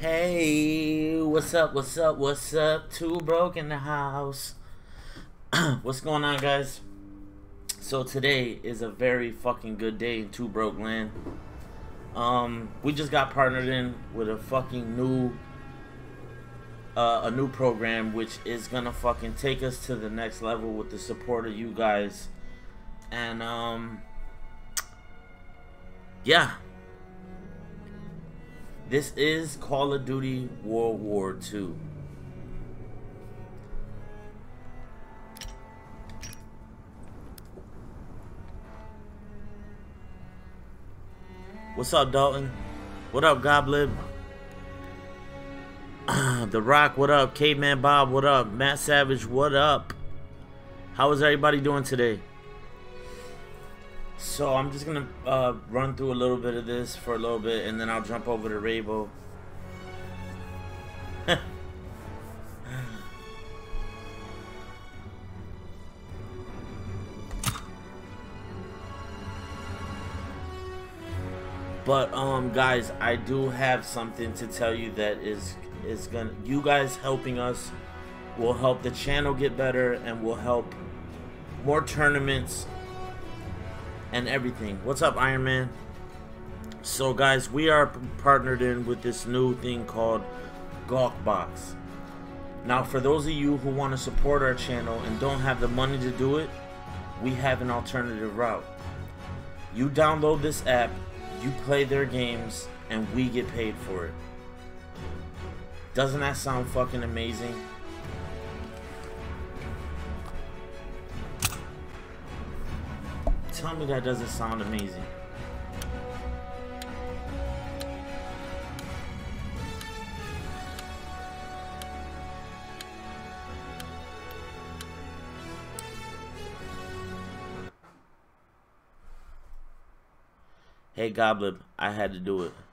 Hey, what's up, what's up, what's up? Two Broke in the house. What's going on, guys? So today is a very fucking good day in Two Broke land. We just got partnered in with a fucking new program which is gonna fucking take us to the next level with the support of you guys. And yeah. This is Call of Duty World War II. What's up, Dalton? What up, Goblin? The Rock, what up? Caveman Bob, what up? Matt Savage, what up? How is everybody doing today? So I'm just gonna run through a little bit of this for a little bit, and then I'll jump over to Raybo. But guys, I do have something to tell you that is gonna, you guys helping us will help the channel get better and will help more tournaments and everything. What's up, Iron Man? So guys, we are partnered in with this new thing called Gawkbox. Now for those of you who want to support our channel and don't have the money to do it, we have an alternative route. You download this app, you play their games, and we get paid for it. Doesn't that sound fucking amazing? Tell me that doesn't sound amazing. Hey Goblin, I had to do it.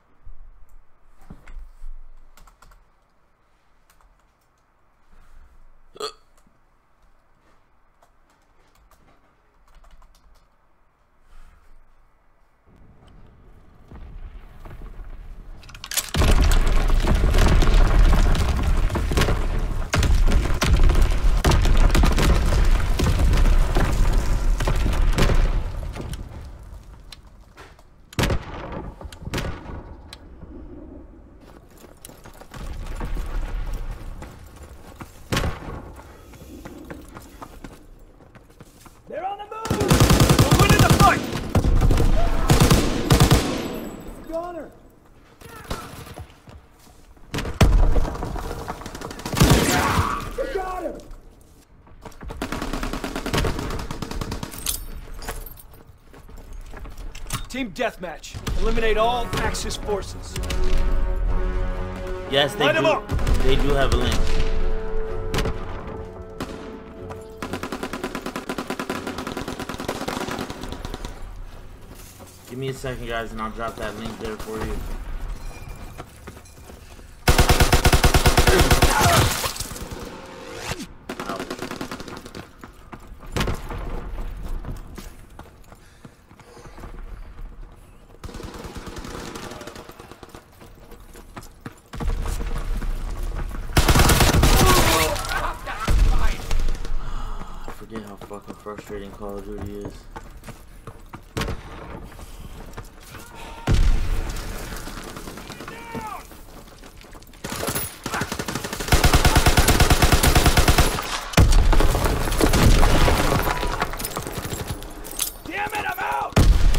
Team deathmatch. Eliminate all Axis forces. Yes, they do. They do have a link. Give me a second, guys, and I'll drop that link there for you. Frustrating Call of Duty is. Damn it, I'm out!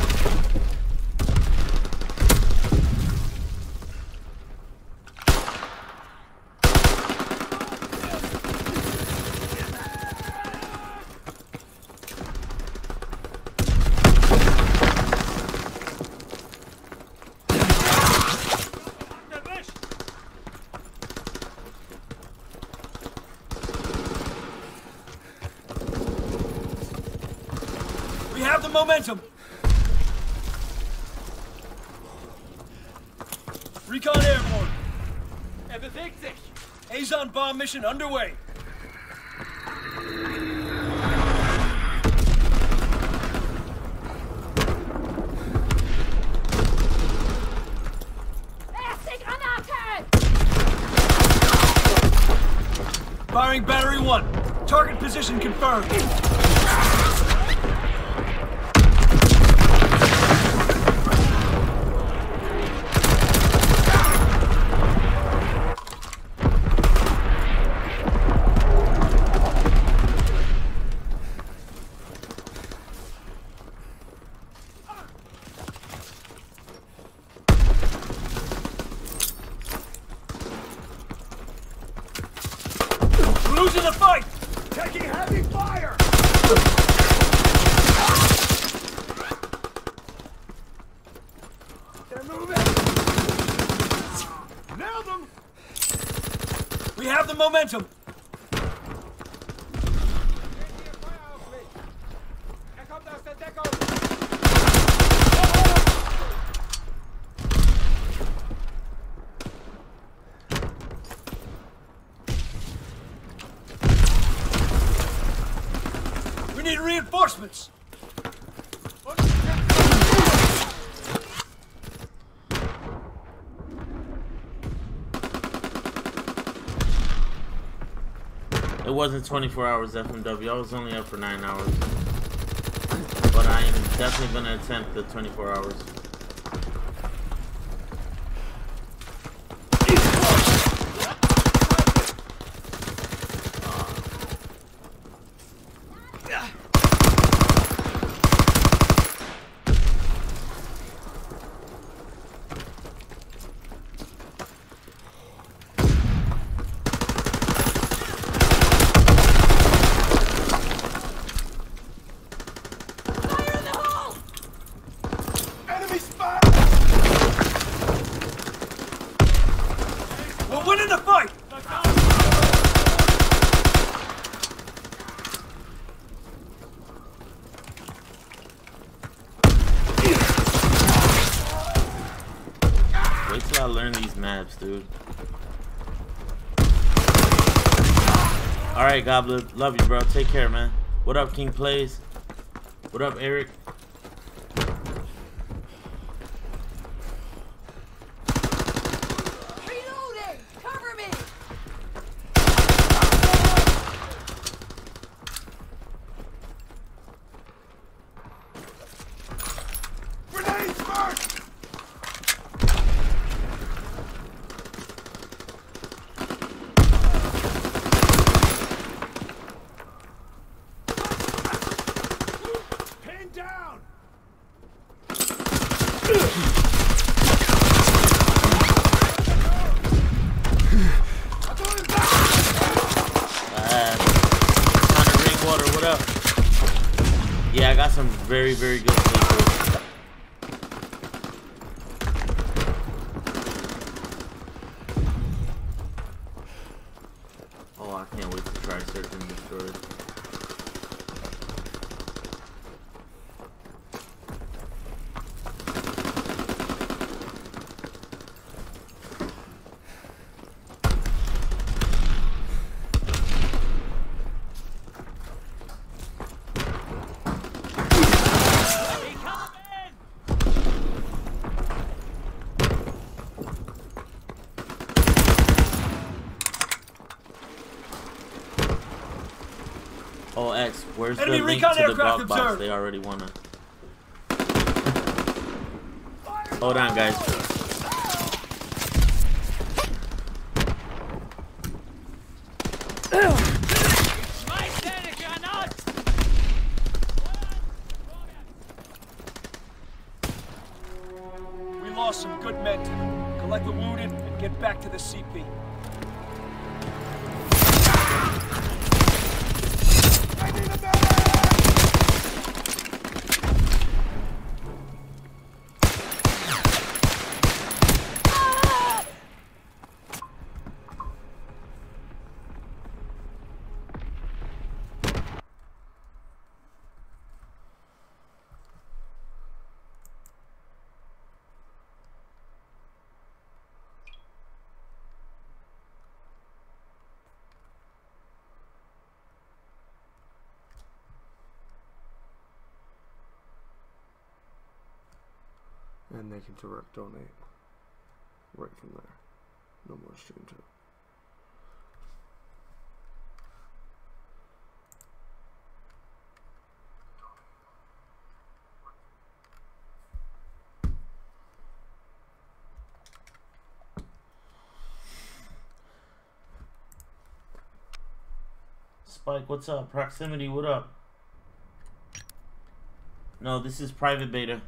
We have the momentum. Recon airborne. Er bewegt sich. Azon bomb mission underway. Erste Granate! 1. Target position confirmed. Losing the fight! Taking heavy fire! They're moving! Nailed them! We have the momentum! We need reinforcements! It wasn't 24 hours FMW. I was only up for 9 hours. But I am definitely going to attempt the 24 hours. We're winning the fight! Wait till I learn these maps, dude. Alright, Goblin. Love you, bro. Take care, man. What up, King Plays? What up, Eric? Down! Connor Ringwater, what up? Yeah, I got some very, very good sleepers. Oh, I can't wait to try search and destroy. Oh, X, where's the Enemy link recon to the aircraft GOG box? observed. They already wanna. Hold on, guys. We lost some good men today. Collect the wounded and get back to the CP. I need a medic! And they can direct donate right from there. No more stream time. Spike, what's up? Proximity, what up? No, this is private beta.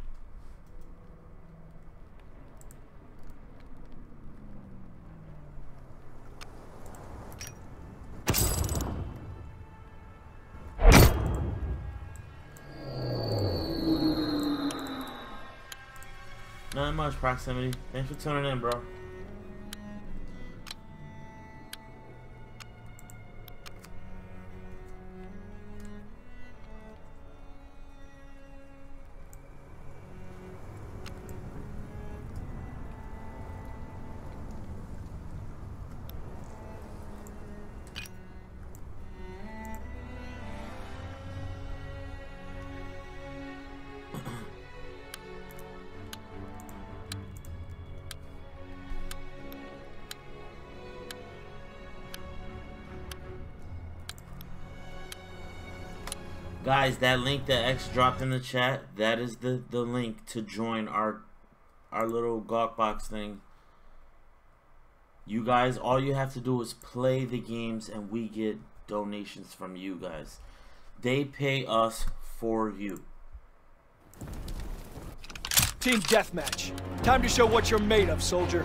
Not much, Proximity. Thanks for tuning in, bro. Guys, that link that X dropped in the chat, that is the link to join our little Gawkbox thing. You guys, all you have to do is play the games and we get donations from you guys. They pay us for you. Team deathmatch. Time to show what you're made of, soldier.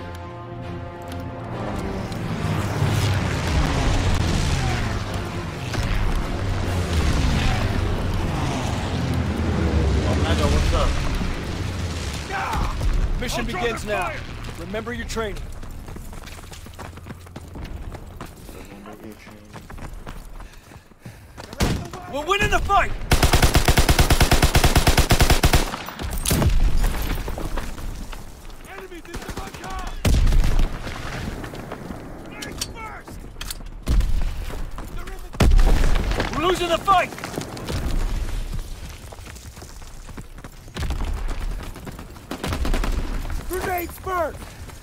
What's up? Mission begins now. Remember your training. We're winning the fight! Enemies in the bunker! First! We're losing the fight! Grenades first!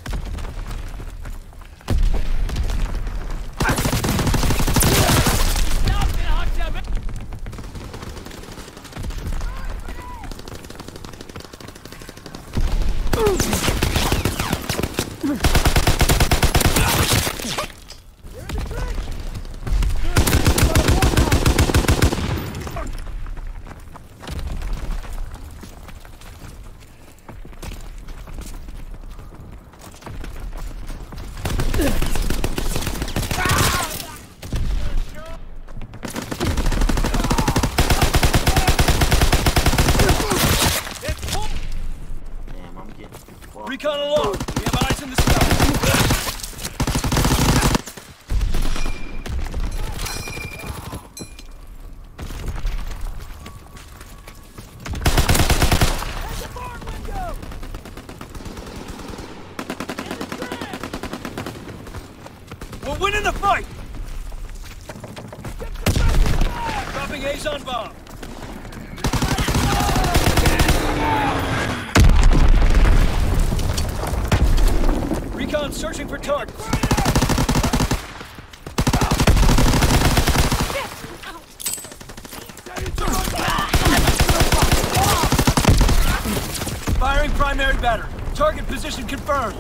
Recon along. We have eyes in the sky. We're winning the fight. Dropping Azon bomb. Recon searching for targets. Firing primary battery. Target position confirmed.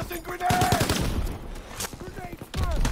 Tossing grenade! Grenade first!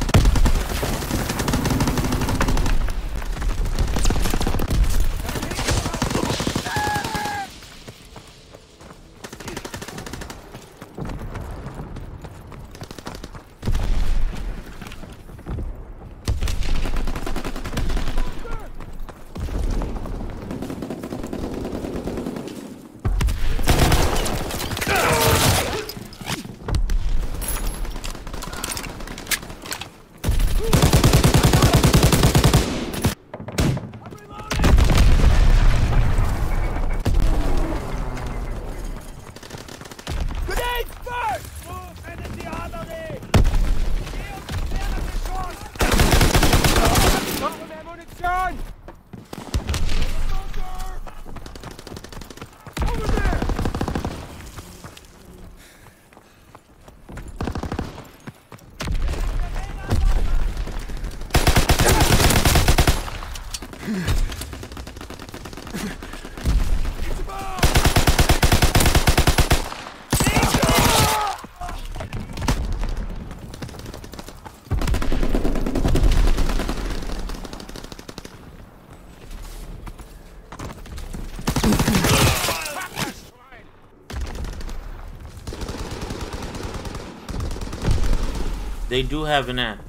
They do have an app.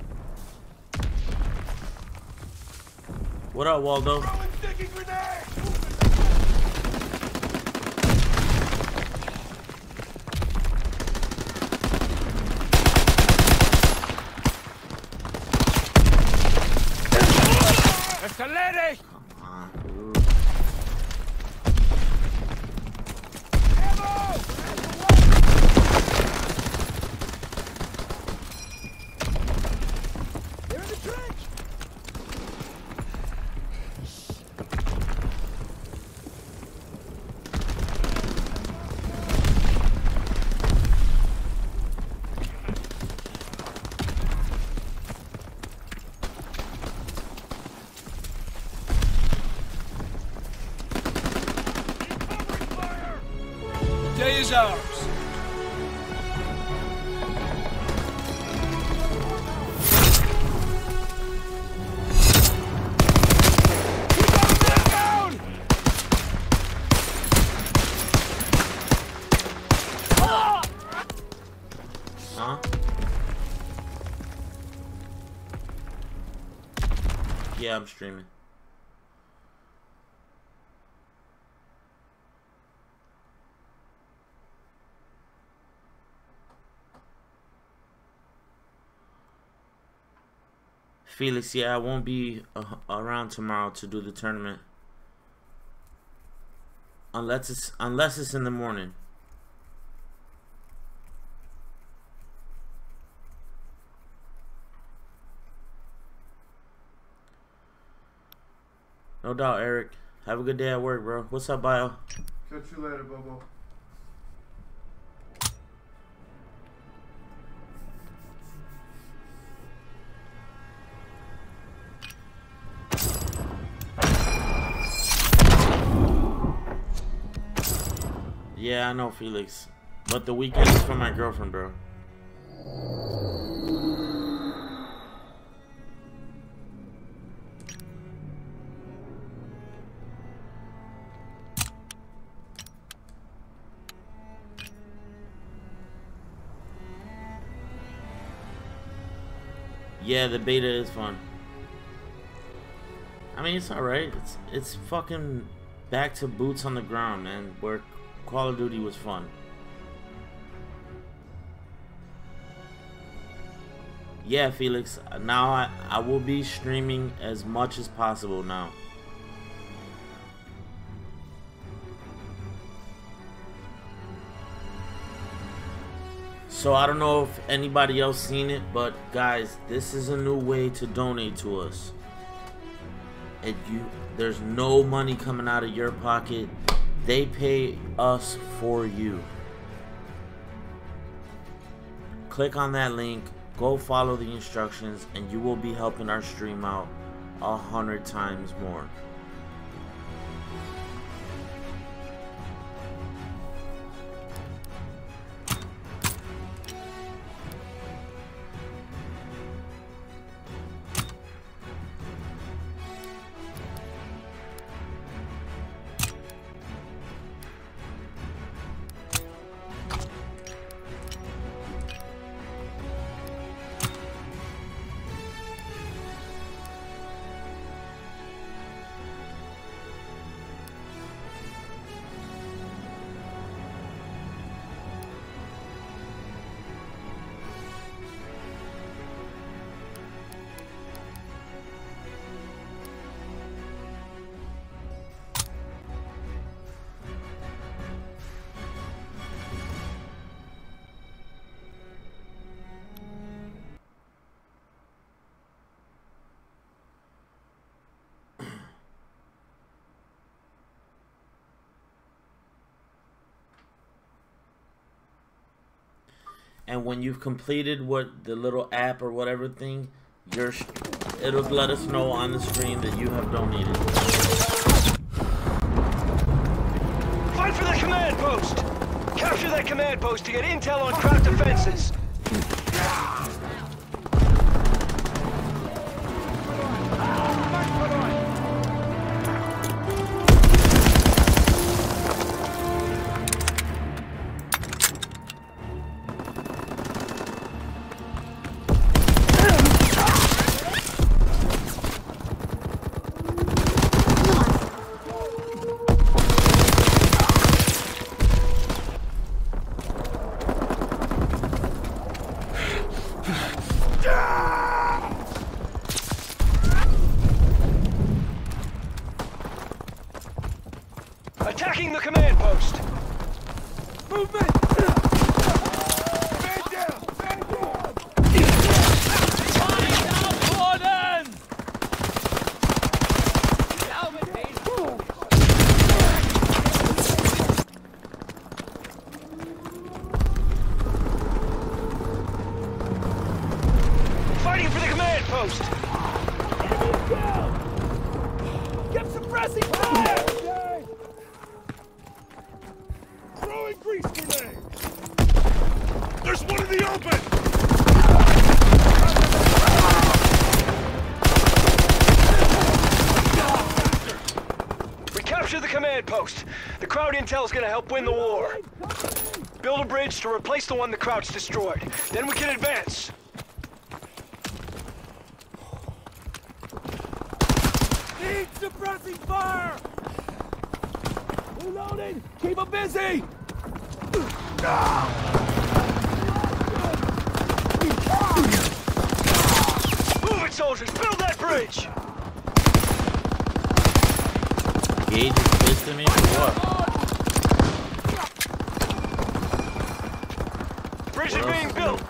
What up, Waldo? It's a lady! Come on, dude. They're in the trench! The day is ours. Huh? Yeah, I'm streaming. Felix, yeah, I won't be around tomorrow to do the tournament. Unless it's in the morning. No doubt, Eric. Have a good day at work, bro. What's up, Bio? Catch you later, Bobo. Yeah, I know, Felix. But the weekend is for my girlfriend, bro. Yeah, the beta is fun. I mean, it's alright. It's fucking back to boots on the ground, man. Where Call of Duty was fun. Yeah, Felix. Now I will be streaming as much as possible now. So I don't know if anybody else seen it, but guys, this is a new way to donate to us. And there's no money coming out of your pocket. They pay us for you. Click on that link, go follow the instructions, and you will be helping our stream out 100 times more. and when you've completed what the little app or whatever thing, it'll let us know on the screen that you have donated. Fight for the command post! Capture that command post to get intel on Kraut defenses. Attacking the command post! Movement! Man down! Man down! Fire down, Gordon! Fighting for the command post! Enemy down! Keep suppressing fire! Grease grenade! There's one in the open! We captured the command post. The Kraut intel is gonna help win the war. Build a bridge to replace the one the Kraut's destroyed. Then we can advance. Need suppressing fire! Reloading! Keep them busy! Move it, soldiers! Build that bridge! Gage is pissed at me for what? Bridge is being built!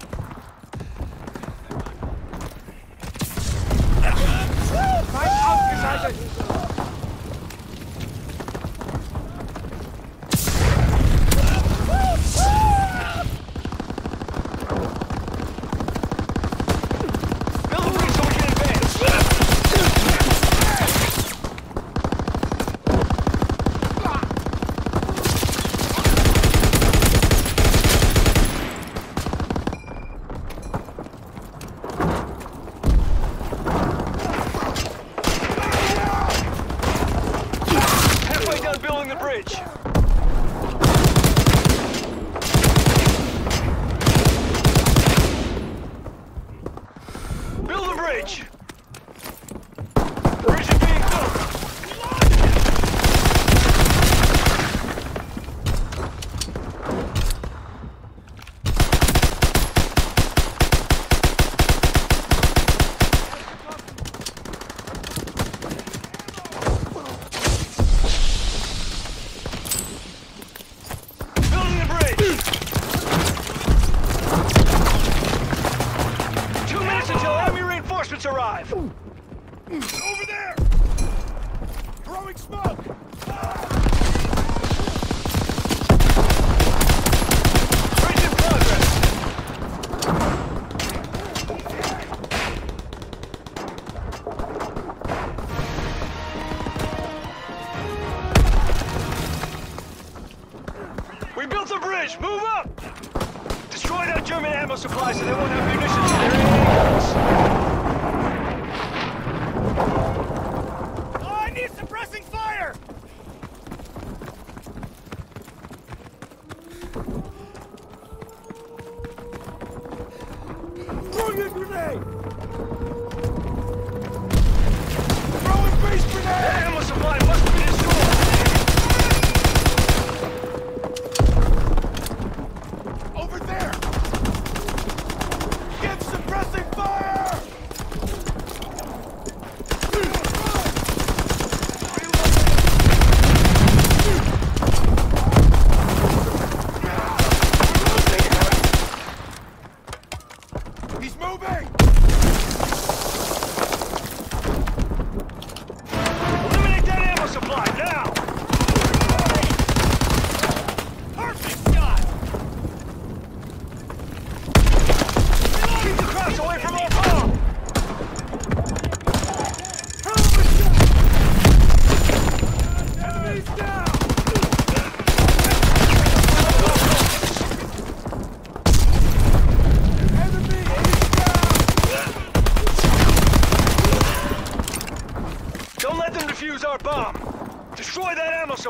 Bridge! Bridge is being built! Building the bridge! 2 minutes until enemy reinforcements arrive! Over there! Throwing smoke! Bridge in progress! We built a bridge! Move up! Destroy that German ammo supply so they won't have munitions in their hands! Suppressing fire! Throwing a grenade! Throwing base grenade! That ammo supply must have been destroyed! Over there! Get suppressing fire!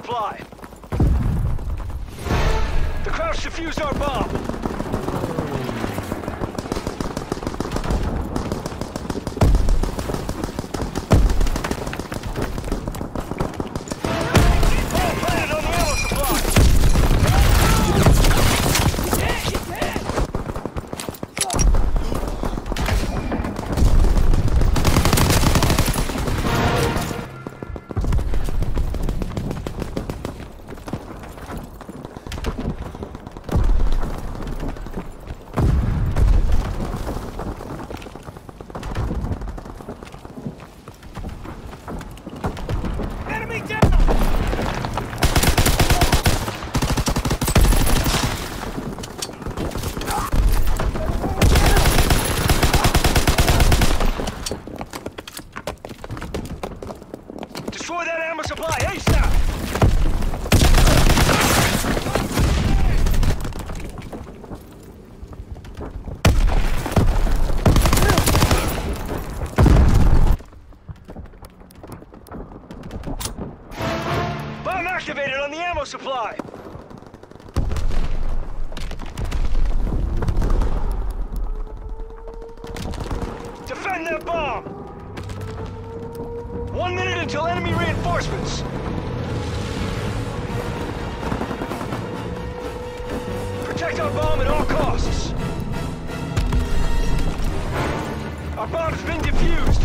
supply. The Crouch defused our bomb. Destroy that ammo supply, ASAP! Bomb activated on the ammo supply! Defend that bomb! 1 minute until enemy reinforcements! Protect our bomb at all costs! Our bomb's been defused!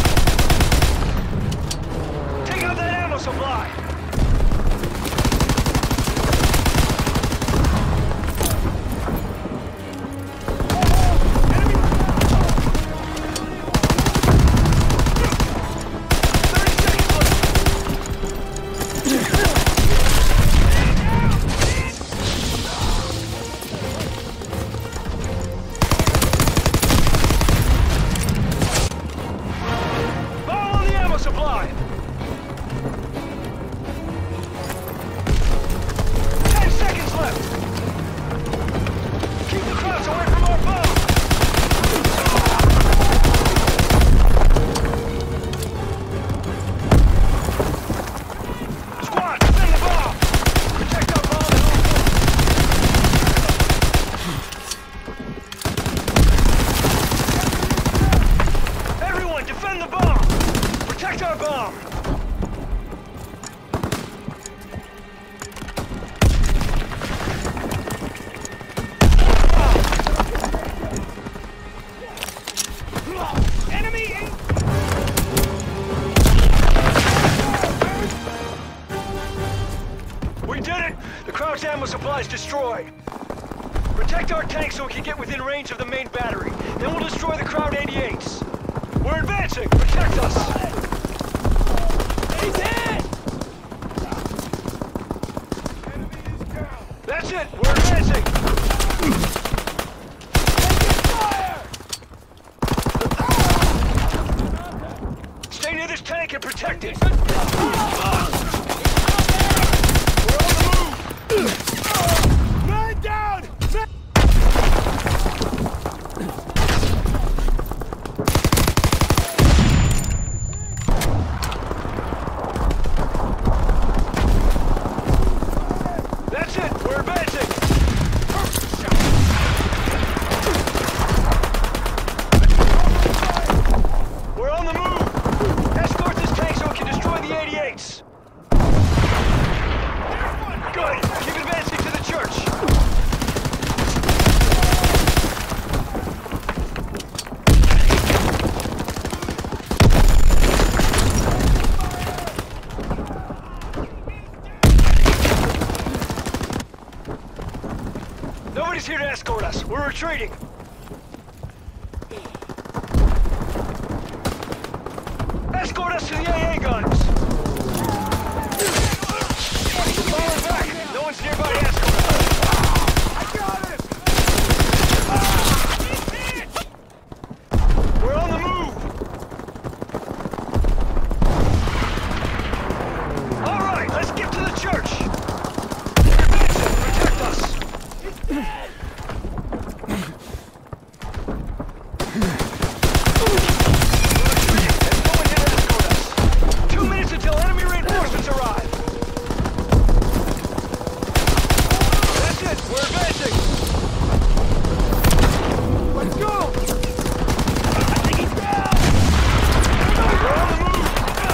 Take out that ammo supply! Supply! 10 seconds left! Keep the Crouch away from our bomb! Squad, defend the bomb! Protect our bomb at all costs! Everyone, defend the bomb! Protect our bomb! Enemy in... We did it! The Crouch ammo supply is destroyed. Protect our tanks so we can get within range of the main battery. Then we'll destroy the Crowd 88s. We're advancing! Protect us! He's in! That's it! We're advancing! Fire! Stay near this tank and protect it! We're on the move! Man down! That's it! We're advancing! We're on the move! Escort this tank so it can destroy the 88s! Good! Keep advancing to the church! Nobody's here to escort us. We're retreating. Escort us to the AA guns. Falling back. No one's nearby to escort us. I got him. We're on the move. All right, let's get to the church. Protect us. 2 minutes We're advancing! Let's go! I think he's down! We're on the move!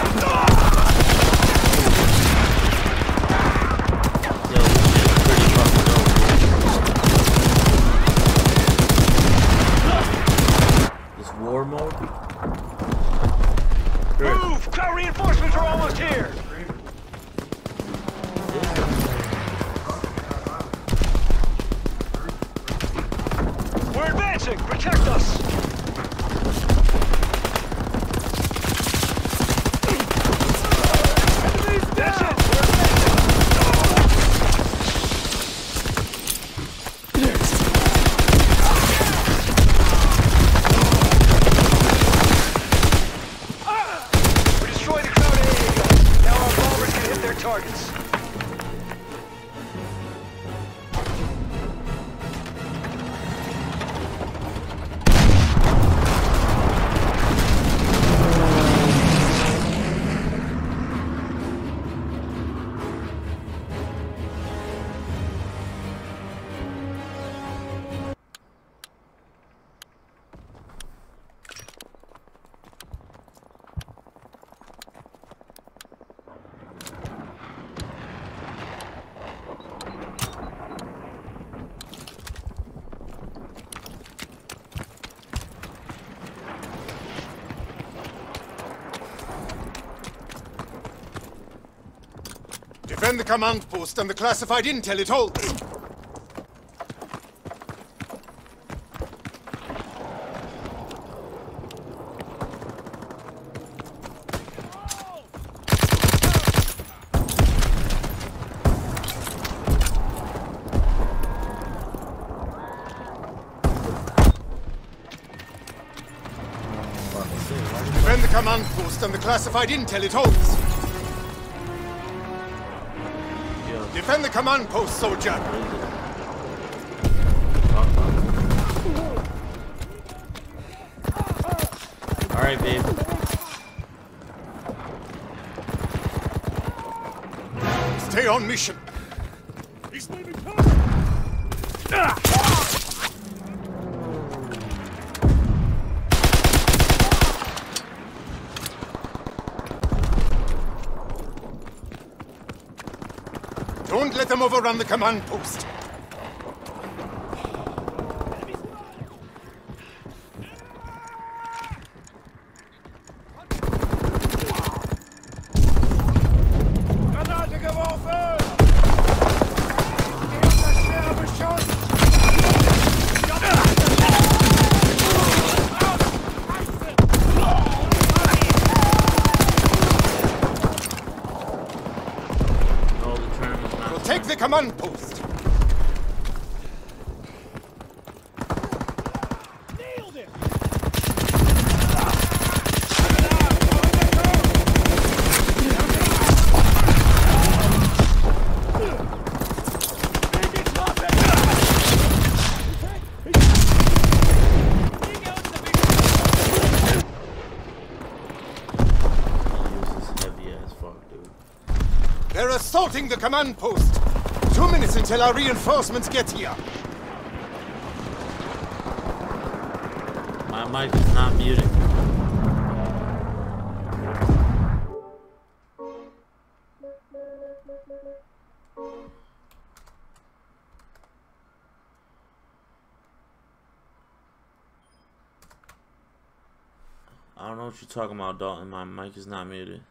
Yo, this shit's pretty fucking dope. This war mode? Move! Crowd reinforcements are almost here! We're advancing! Protect us! That's it! We're We destroyed the crowd AA guns. Now our bombers can hit their targets. Defend the command post and the classified intel it holds. Defend the command post and the classified intel it holds. Defend the command post, soldier! Alright, babe. Stay on mission. He's leaving cover! Don't let them overrun the command post. Take the command post. Nailed it! They're assaulting the command post. 2 minutes until our reinforcements get here. My mic is not muted. I don't know what you're talking about, Dalton. My mic is not muted.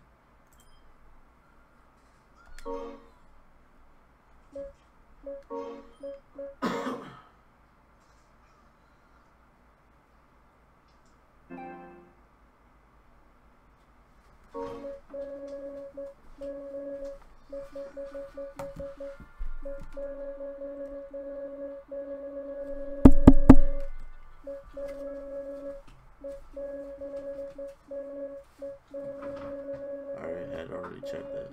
I had already checked that.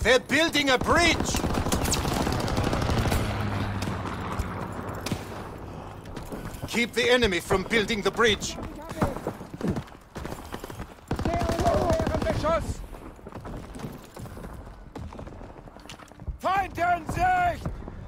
They're building a bridge! Keep the enemy from building the bridge. Feind in Sicht!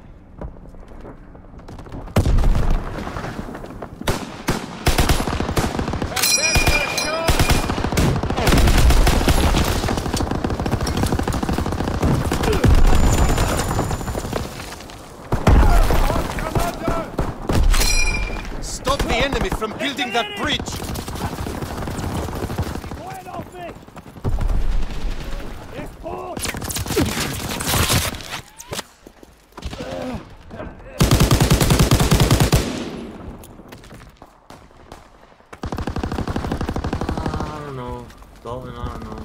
Stop the enemy from building that bridge! I don't know. Dalton, I don't know.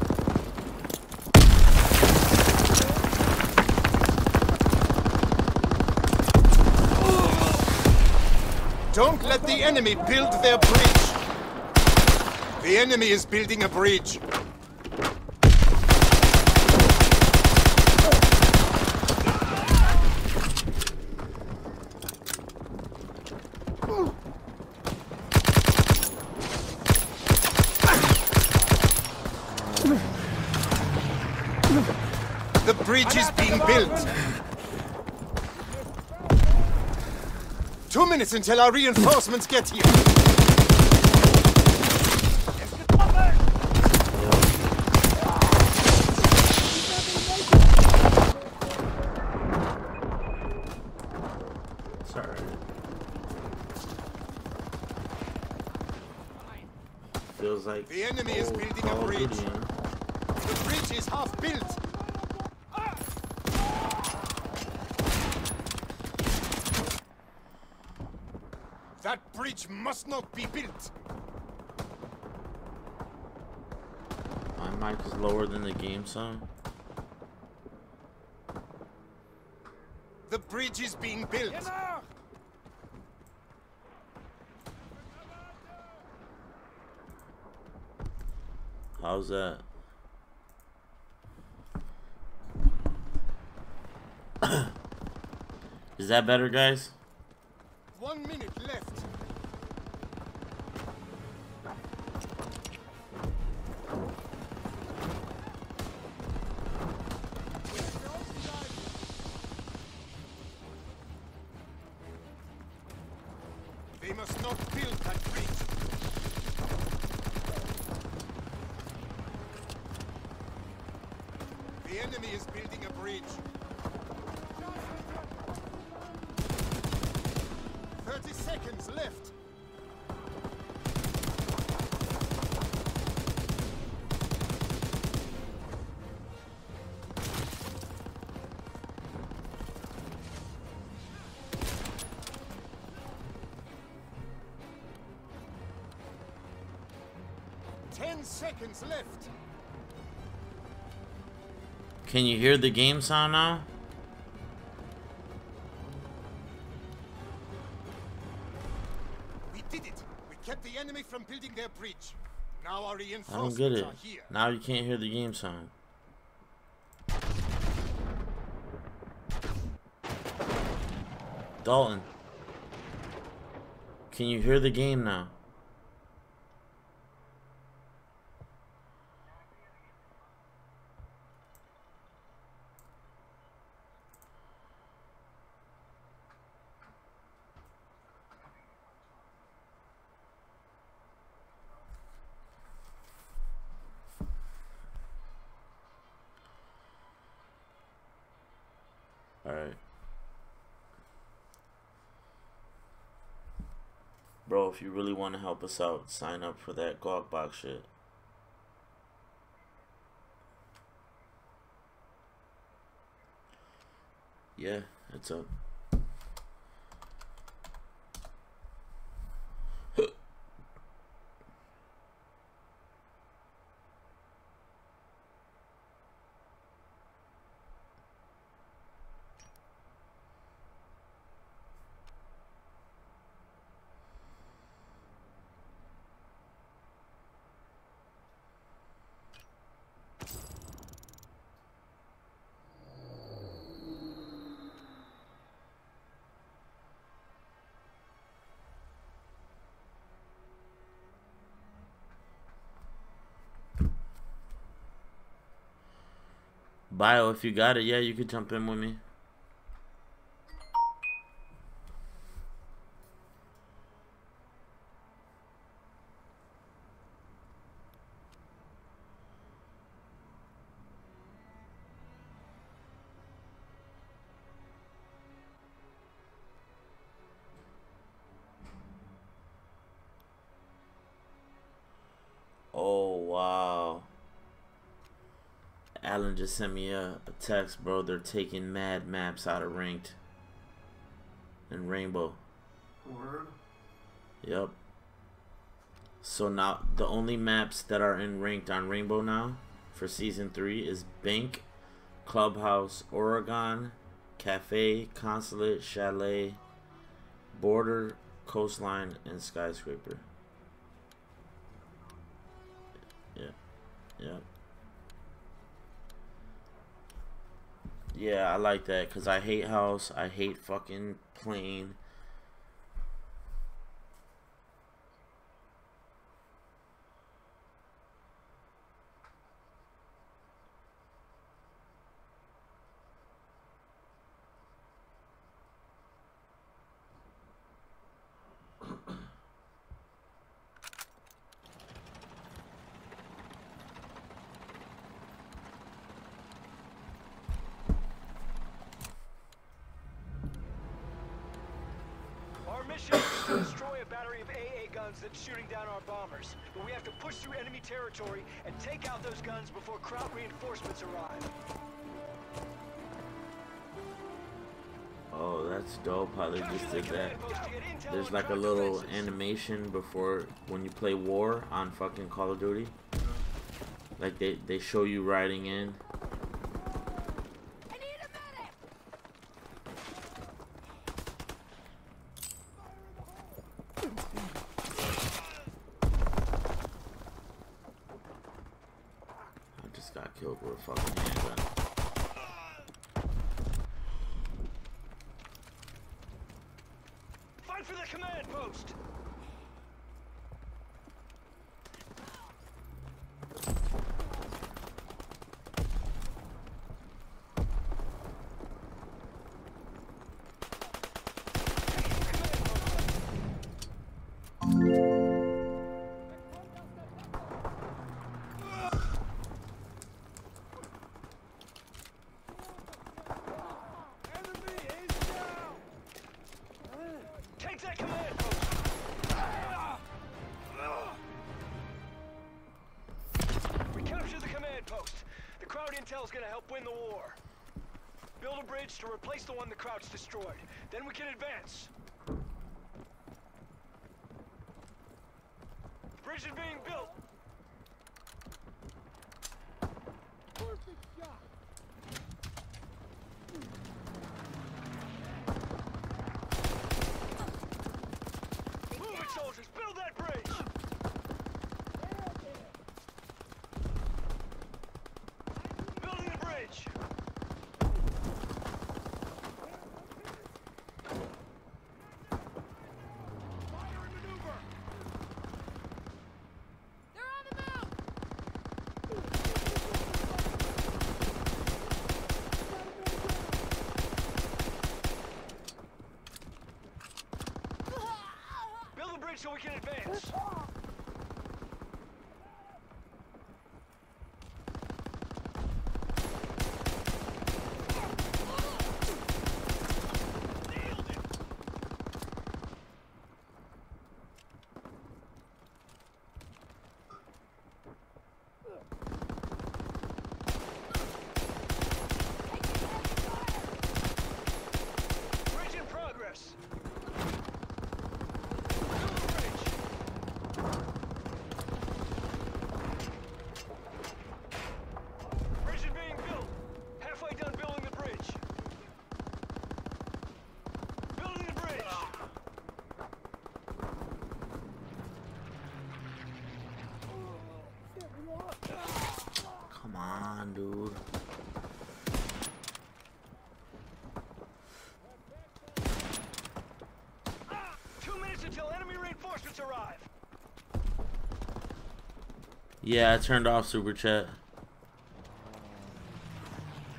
Don't let the enemy build their bridge! The enemy is building a bridge. The bridge is being built. 2 minutes until our reinforcements get here. Sorry. Feels like The enemy is old building Call a of bridge. Duty, huh? The bridge is half built. That bridge must not be built. My mic is lower than the game sound. The bridge is being built. How's that? Is that better, guys? 1 minute left. They must not build that bridge. The enemy is building a bridge. 30 seconds left. Ten seconds left. Can you hear the game sound now? We did it. We kept the enemy from building their bridge. Now our I don't reinforcements get it. are here. Now you can't hear the game sound. Dalton, can you hear the game now? Alright. Bro, if you really want to help us out, sign up for that GOG box shit. Yeah, it's up. Bio, if you got it, yeah, you could jump in with me. Oh, wow. Alan just sent me a text, bro. They're taking mad maps out of ranked and rainbow. Word. Yep. So now the only maps that are in ranked on rainbow now for season 3 is Bank, Clubhouse, Oregon, Cafe, Consulate, Chalet, Border, Coastline, and Skyscraper. Yeah. Yeah, I like that because I hate house. I hate fucking plane. Our mission is to destroy a battery of AA guns that's shooting down our bombers. But we have to push through enemy territory and take out those guns before Kraut reinforcements arrive. Oh, that's dope how they just did that. There's like a little animation before when you play war on fucking Call of Duty. Like they show you riding in. I just got killed with a fucking handgun. Fight for the command post! Take that command post! We captured the command post. The Kraut intel's gonna help win the war. Build a bridge to replace the one the Kraut's destroyed. Then we can advance. Bridge is being built. Perfect shot. Move it, soldiers! Build that bridge! Building the bridge! Fire and maneuver! They're on the move! Build the bridge so we can advance! Nailed it! Bridge in progress! Build the bridge! Bridge is being built! Halfway done building the bridge! Building the bridge! Come on, dude. Ah! 2 minutes until enemy reinforcements arrive! Yeah, I turned off super chat.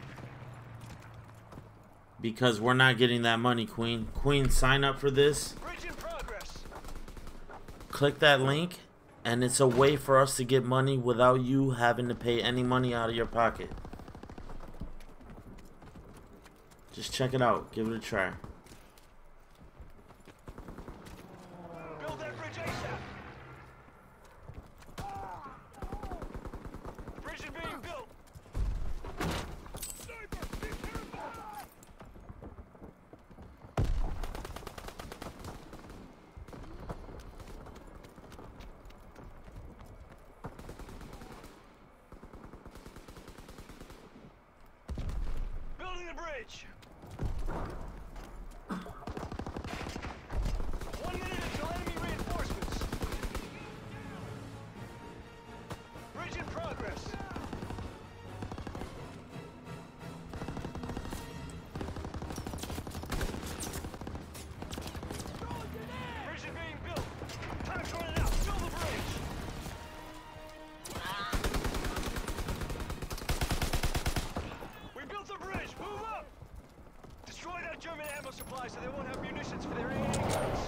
because we're not getting that money, Queen. Queen, sign up for this. Bridge in progress. Click that link, and it's a way for us to get money without you having to pay any money out of your pocket. Just check it out. Give it a try. Build that bridge ASAP. The bridge is being built. Building the bridge. 1 minute until enemy reinforcements. Bridge in progress. Bridge is being built. Time's running out. Build the bridge. We built the bridge. Move up. Destroy that German ammo supply so they won't have munitions for their AA guns.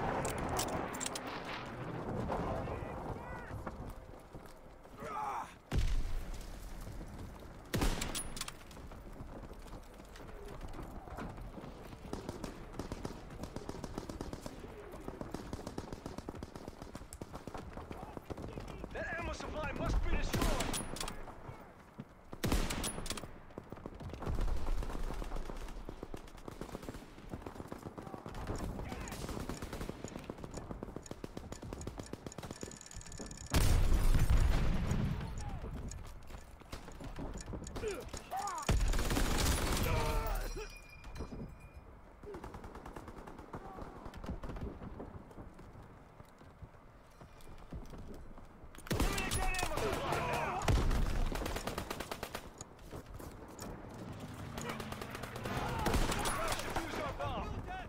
That ammo supply must be destroyed. Eliminate that ammo supply now. Crouch, defuse our bomb.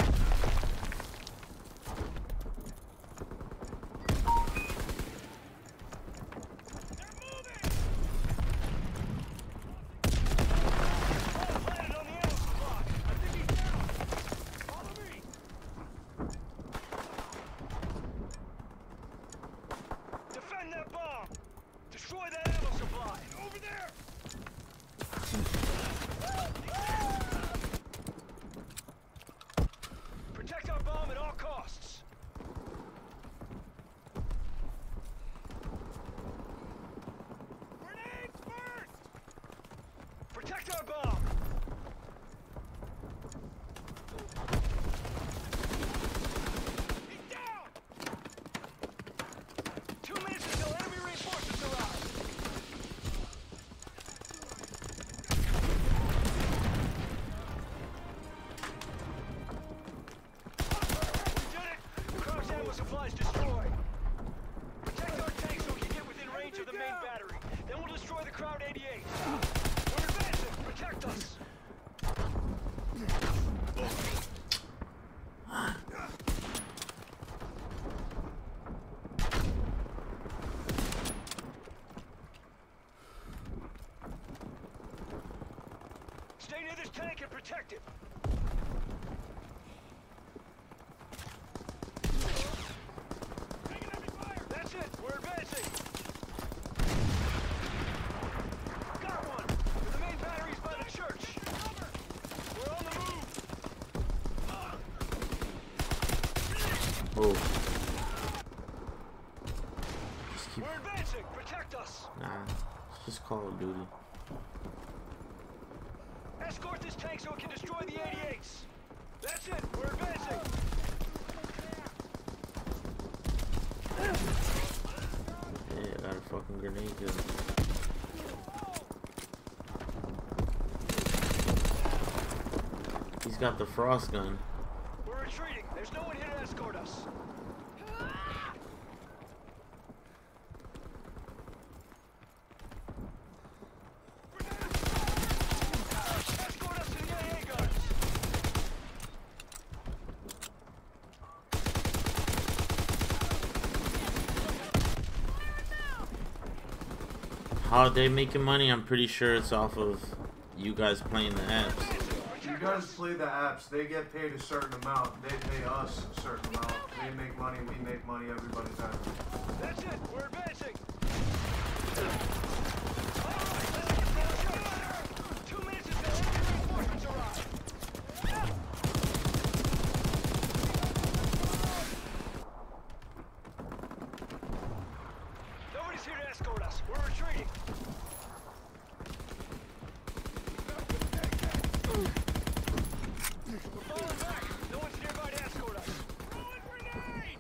Bomb planted on the ammo supply. I think he's down. Follow me. Defend that bomb. Destroy that ammo supply. Over there. Protect our bomb at all costs. Grenades first. Protect our bomb. He's down. 2 minutes until enemy reinforcements arrive. We did it! The Kraut's ammo supply is destroyed. Protect our tanks so we can get within range of the main battery. Then we'll destroy the Kraut 88. We're advancing! Protect us! Stay near this tank and protect it. Taking enemy fire. That's it. We're advancing. Got one. The main battery's by the church. We're on the move. Oh. Just keep. We're advancing. Protect us. Nah. It's just Call of Duty. Escort this tank so it can destroy the 88s. That's it. We're advancing. Hey, I got a fucking grenade gun. He's got the frost gun. We're retreating. There's no one here to escort us. Escort us to the AA guns. How are they making money? I'm pretty sure it's off of you guys playing the apps. Protect guys play the apps, they get paid a certain amount. They pay us a certain amount. They make money, we make money, everybody's happy. That's it. We're advancing. All right, let's get going. 2 minutes until enemy reinforcements arrive. Nobody's here to escort us. We're retreating. We're falling back. No one's nearby to escort us. Throwing grenade!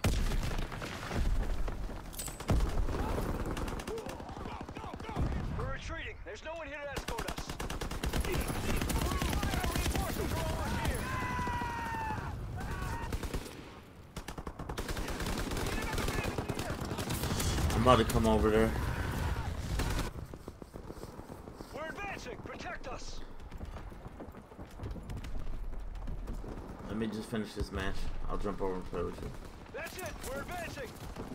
We're retreating. There's no one here to escort us. Reinforcements are almost here. I'm about to come over there. We're advancing. Protect us. Let me just finish this match. I'll jump over and play with you. That's it. We're advancing.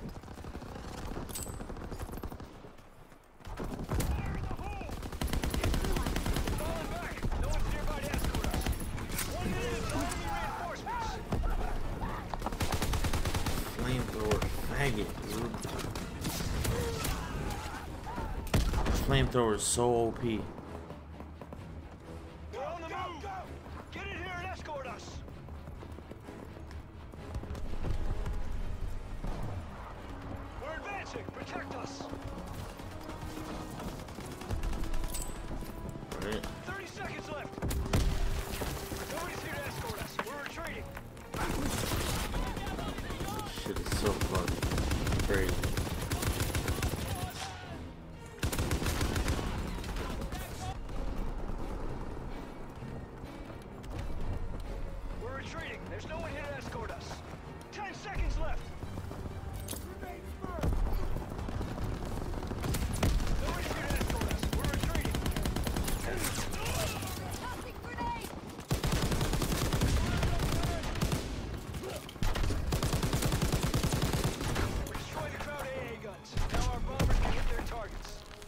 Fire in the hole. Falling back. No one's nearby to escort us. 1 minute until enemy reinforcements. Flamethrower faggot, dude. Flamethrower is so OP. We're on the move. Get in here and escort us. We're advancing. Protect us. Alright. 30 seconds left. Nobody's here to escort us. We're retreating. This shit is so fucking crazy. We're retreating. There's no one here to escort us. 10 seconds left. Nobody's here to escort us. We're retreating. We destroyed the crowd AA guns. Now our bombers can hit their targets.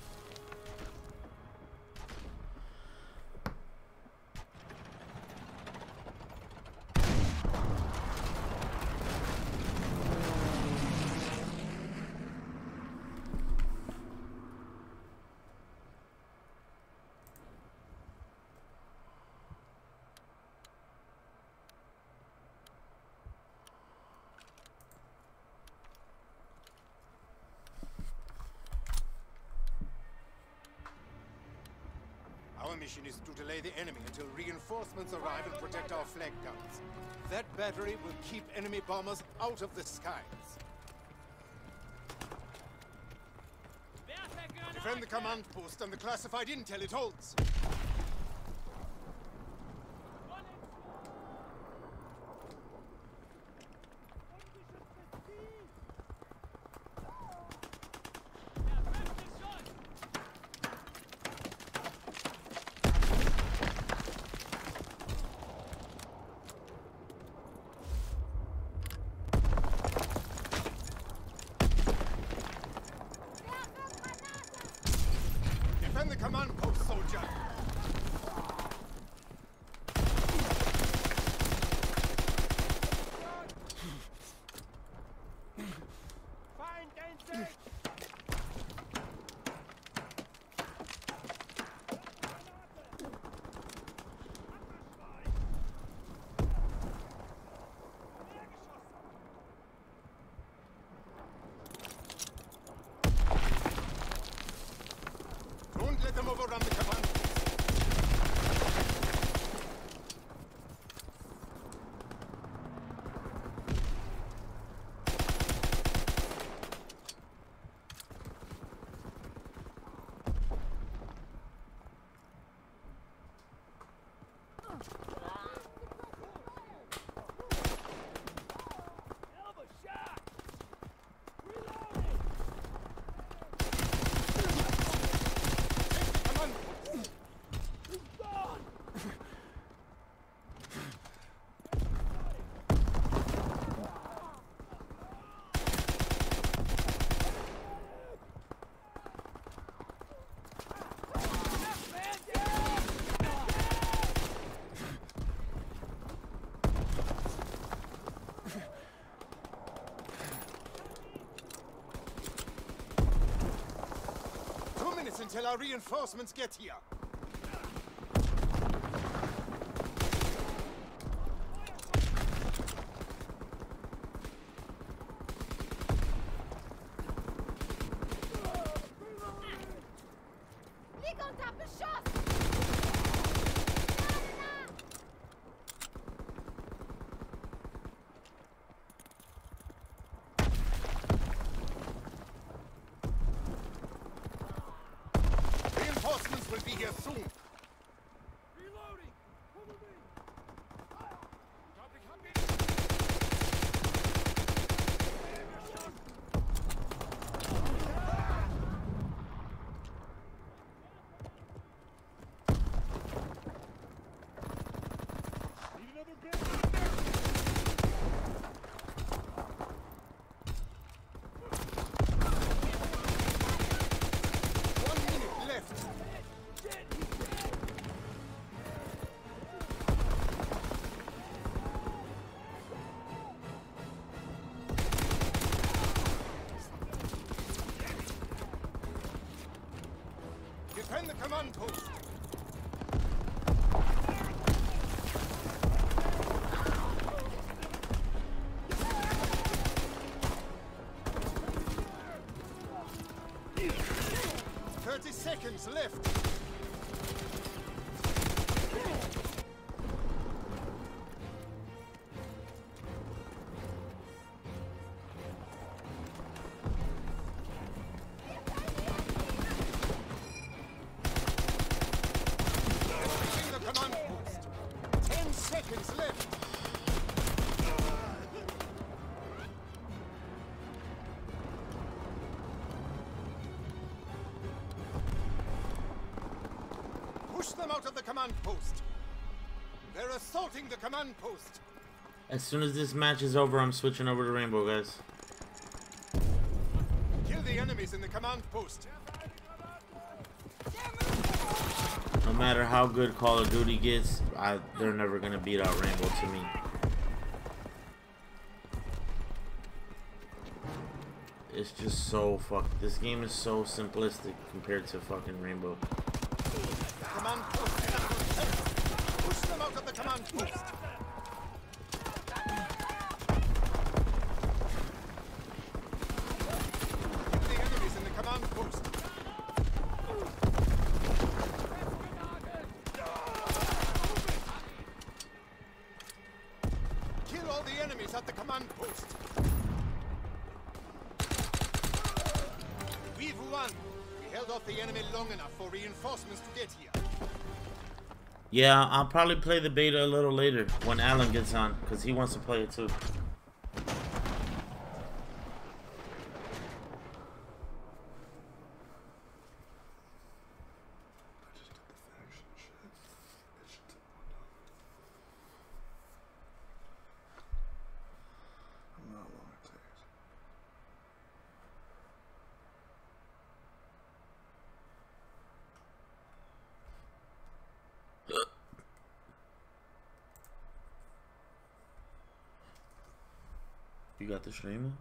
Our mission is to delay the enemy until reinforcements arrive and protect our flag guns. That battery will keep enemy bombers out of the skies. Defend the command post and the classified intel it holds. Defend the command post, soldier! Find danger! Don't let them overrun the command post. Hell of a shot! Command post! until our reinforcements get here. Reinforcements will be here soon. Reloading! Cover me! Need another bit? 1 minute left. Defend the command post. Seconds left. Reaching the command post. 10 seconds left. Push them out of the command post. They're assaulting the command post. As soon as this match is over, I'm switching over to Rainbow, guys. Kill the enemies in the command post. No matter how good Call of Duty gets, they're never gonna beat out Rainbow to me. It's just so this game is so simplistic compared to fucking Rainbow. Command post. Push them out of the command post. Kill the enemies in the command post. Kill all the enemies at the command post. We've won. We held off the enemy long enough for reinforcements to get here. Yeah, I'll probably play the beta a little later when Alan gets on, because he wants to play it too. You got the streamer?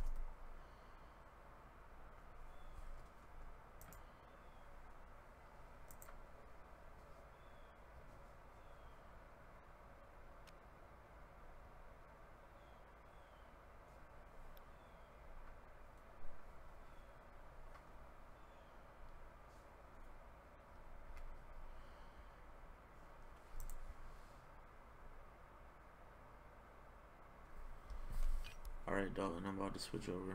Alright, Dalton, I'm about to switch over.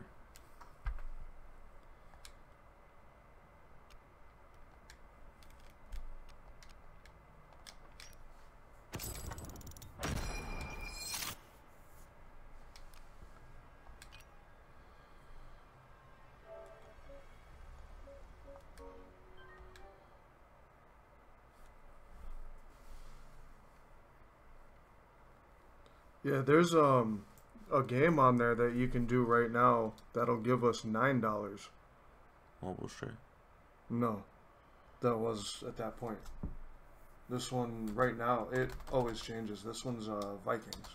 Yeah, there's a game on there that you can do right now that'll give us $9. Mobile straight. No, that was at that point. This one right now, it always changes. This one's Vikings,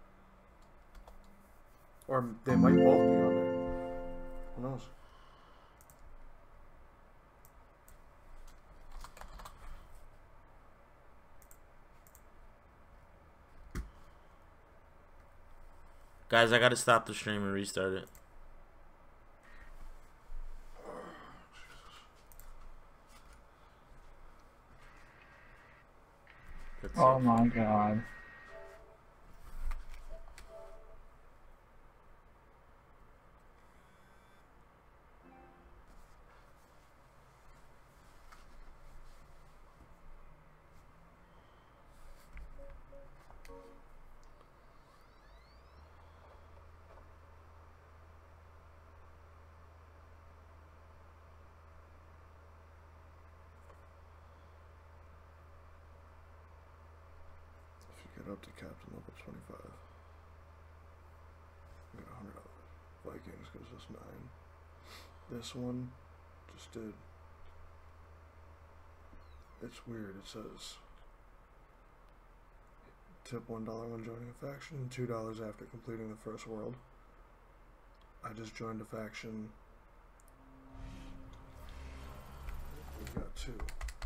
or they might both be on there. Who knows? Guys, I gotta stop the stream and restart it. That's Oh so my funny. god. If you get up to captain level 25, you get $100. Vikings gives us 9. This one just did. It's weird. It says tip $1 when joining a faction, $2 after completing the first world. I just joined a faction. We got 2.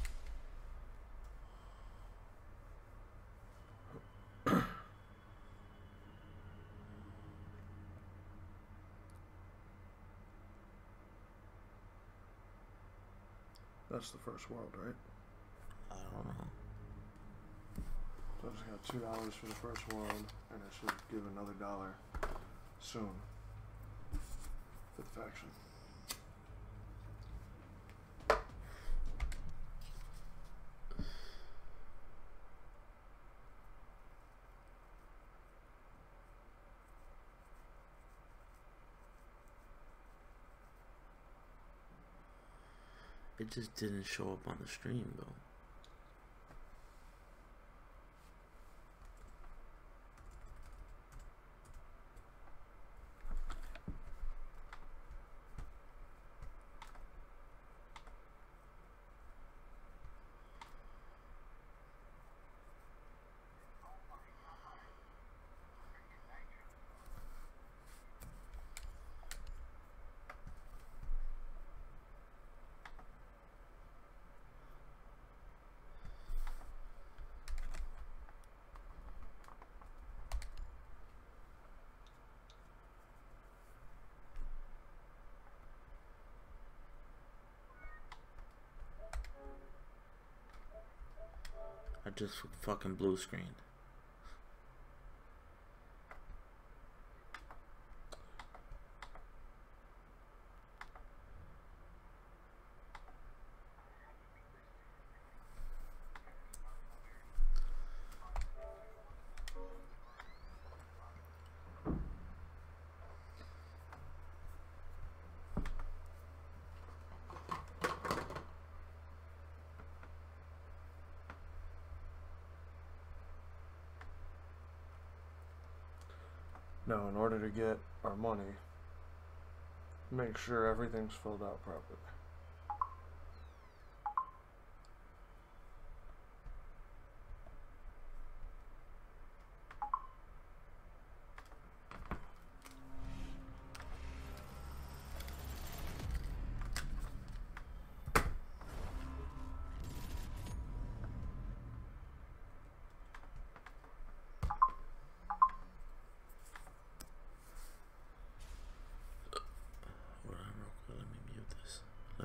That's the first world, right? I don't know. So I just got $2 for the first world, and I should give another $1 soon for the faction. It just didn't show up on the stream though. I just fucking blue screened. Now, in order to get our money, make sure everything's filled out properly. Hold on real quick, let me mute this.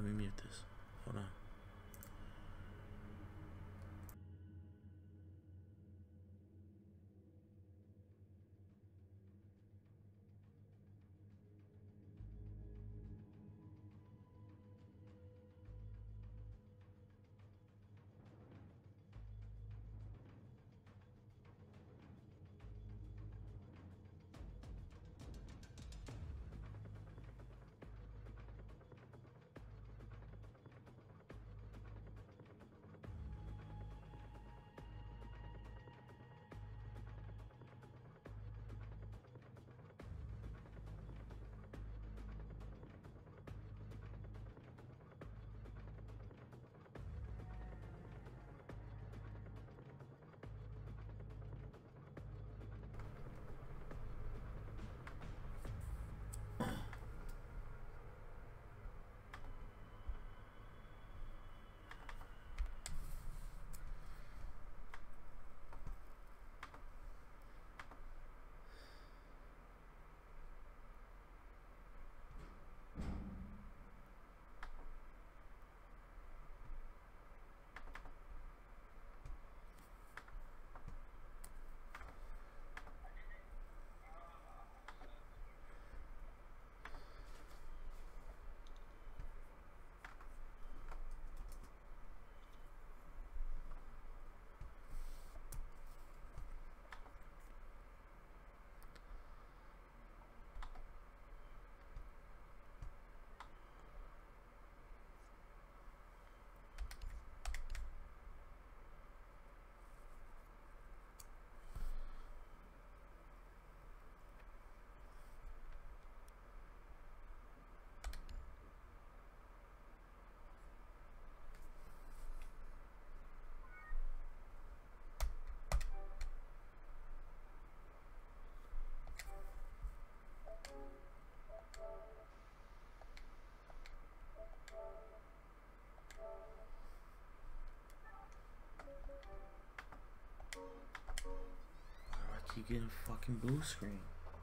keep getting fucking blue screen.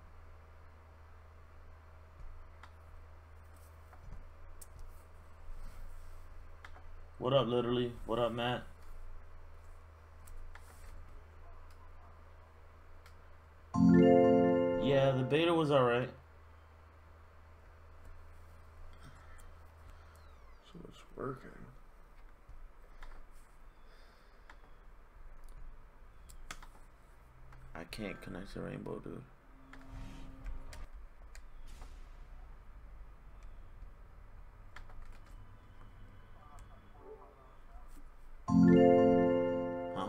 What up, literally? What up, Matt? Yeah, the beta was alright. So it's working. I can't connect to Rainbow, dude. Huh?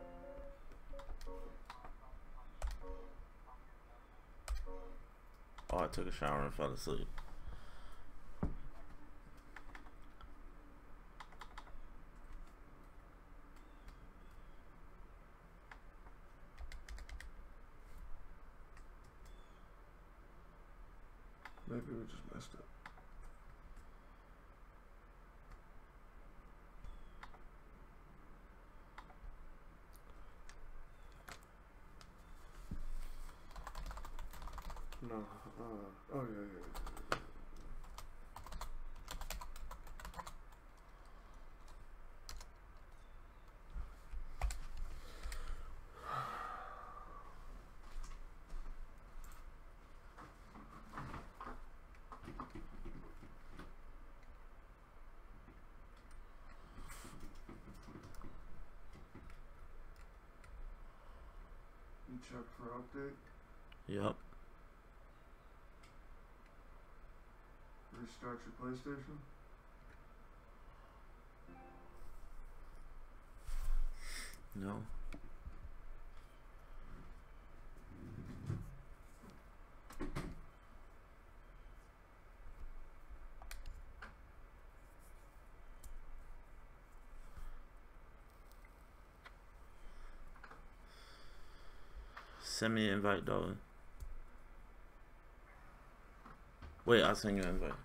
Oh, I took a shower and fell asleep. Maybe we just missed it. No. Oh yeah. You check for update. Yep. Restart your PlayStation. No. Send me an invite, darling. Wait, I'll send you an invite.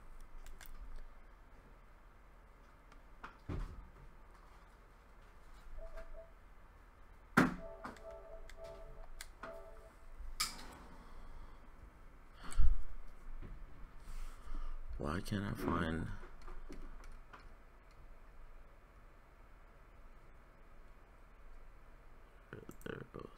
Why can't I find... There it goes.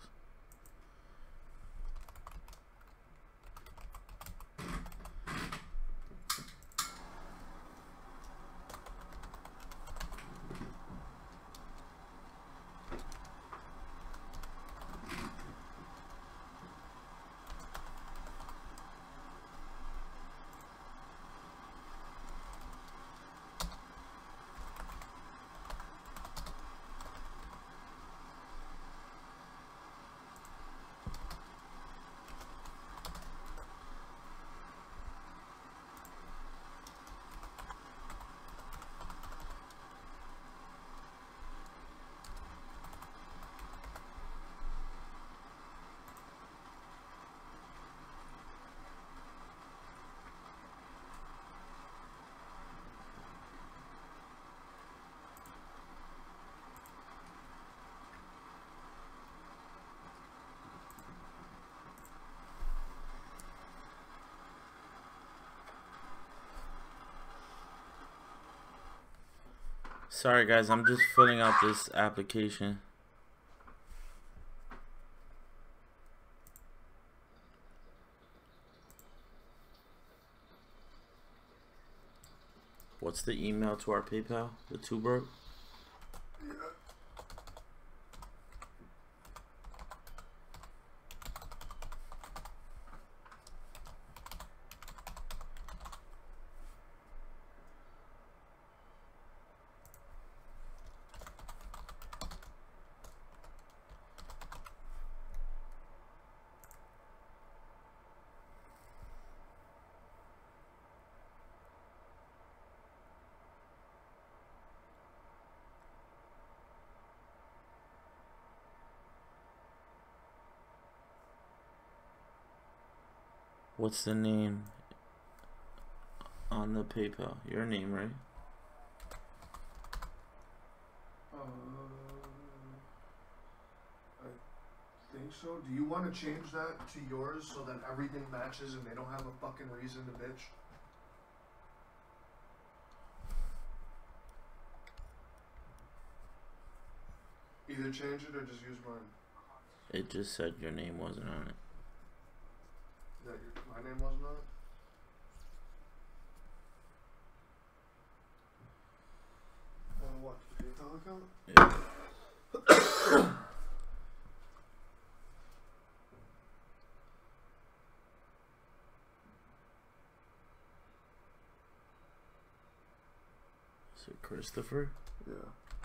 Sorry guys, I'm just filling out this application. What's the email to our PayPal? The two broke? Yeah. What's the name on the PayPal? Your name, right? I think think so. Do you want to change that to yours so that everything matches and they don't have a fucking reason to bitch? Either change it or just use mine. It just said your name wasn't on it. That my name wasn't on it? On what? The PayPal account? Yeah. Is it Christopher? Yeah.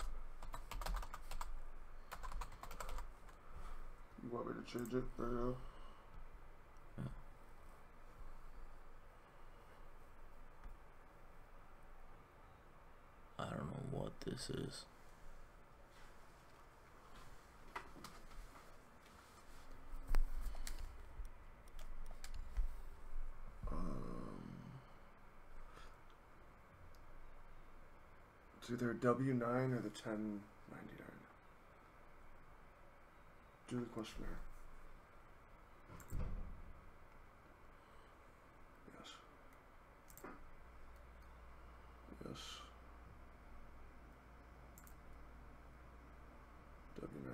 You want me to change it right now? I don't know what this is. It's either a W9 or the 1099. Do the questionnaire. Yes. Yes. W9.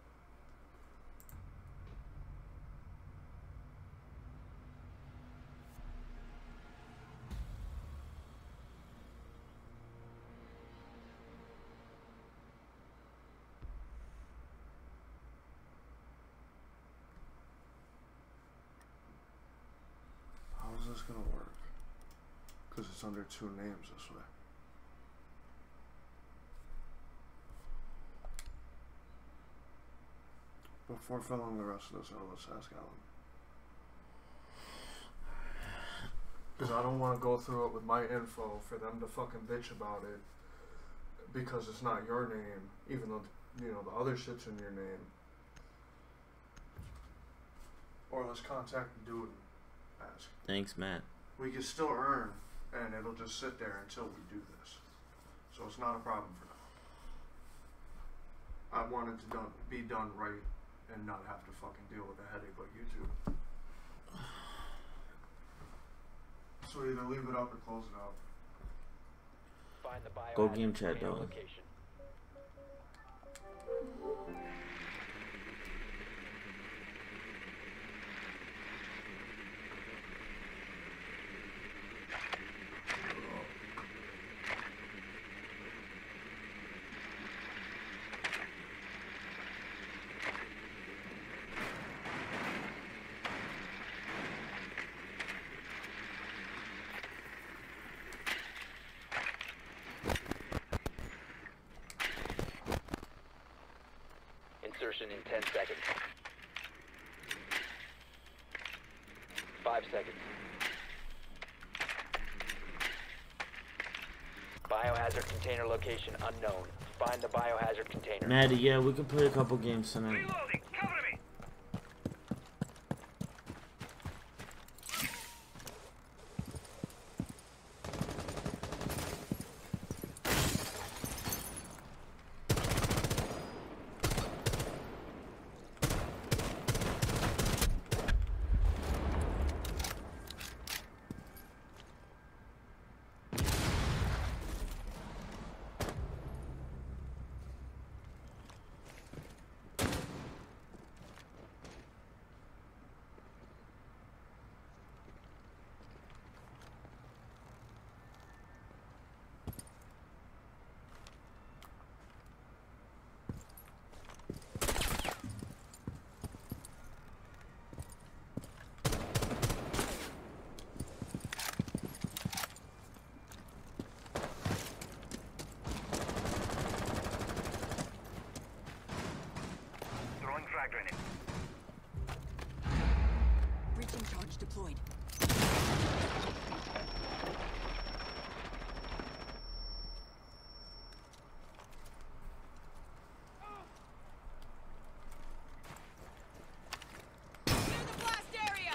How's this gonna work? Because it's under two names this way. Before filling the rest of this out, let's ask Alan. Because I don't want to go through it with my info for them to fucking bitch about it because it's not your name, even though, you know, the other shit's in your name. Or let's contact the dude and ask. Thanks, Matt. We can still earn, and it'll just sit there until we do this. So it's not a problem for now. I want it to be done right and not have to fucking deal with a headache like you two. So either leave it up or close it out. Find the Go biohazard game chat, container dog. location. Insertion in 10 seconds. 5 seconds. Biohazard container location unknown. Find the biohazard container. Maddie, yeah, we can play a couple games tonight. Reloading! Cover me! Throwing frag grenade. Breaching charge deployed. Clear the blast area!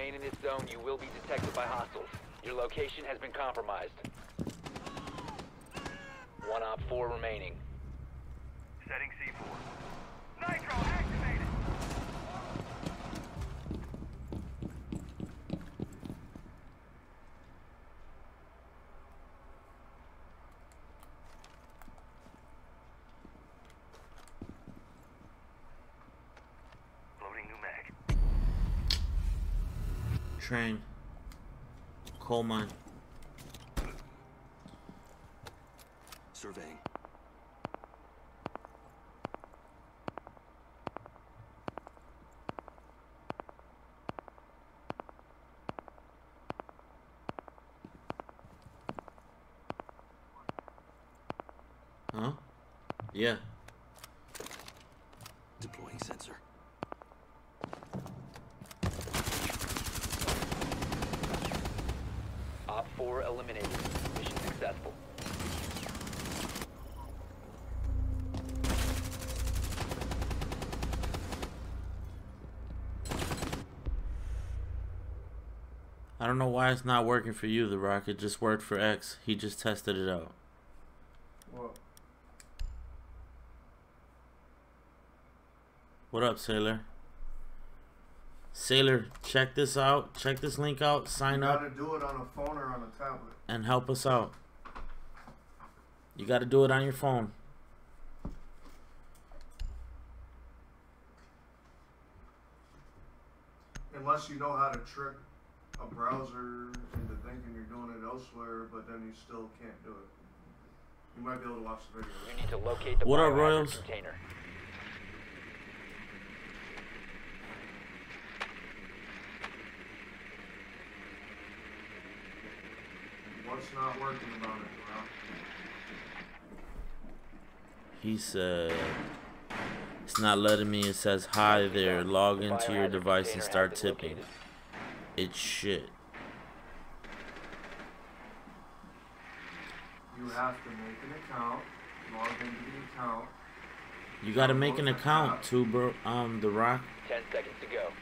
remain in this zone, you will be detected by hostiles. Your location has been compromised. 1 Op 4 remaining. Setting C4. Nitro activated! Loading new mag. Train. Coal mine. Surveying. Huh? Yeah. Deploying sensor. Op 4 eliminated. Mission successful. I don't know why it's not working for you, The Rock. It just worked for X. He just tested it out. What? What up, Sailor? Sailor, check this out. Check this link out. Sign You up gotta do it on a phone or on a tablet. and help us out. You got to do it on your phone. Unless you know how to trick a browser into thinking you're doing it elsewhere, but then you still can't do it. You might be able to watch the video. You need to locate the What up, biohazard Royals? container. What's not working about it, bro? He said, it's not letting me. It says, hi there. Log into your Biohazard device and container start has been tipping. located. It's shit. You have to make an account, log into the account. You got to make an account too, bro. The Rock. 10 seconds to go.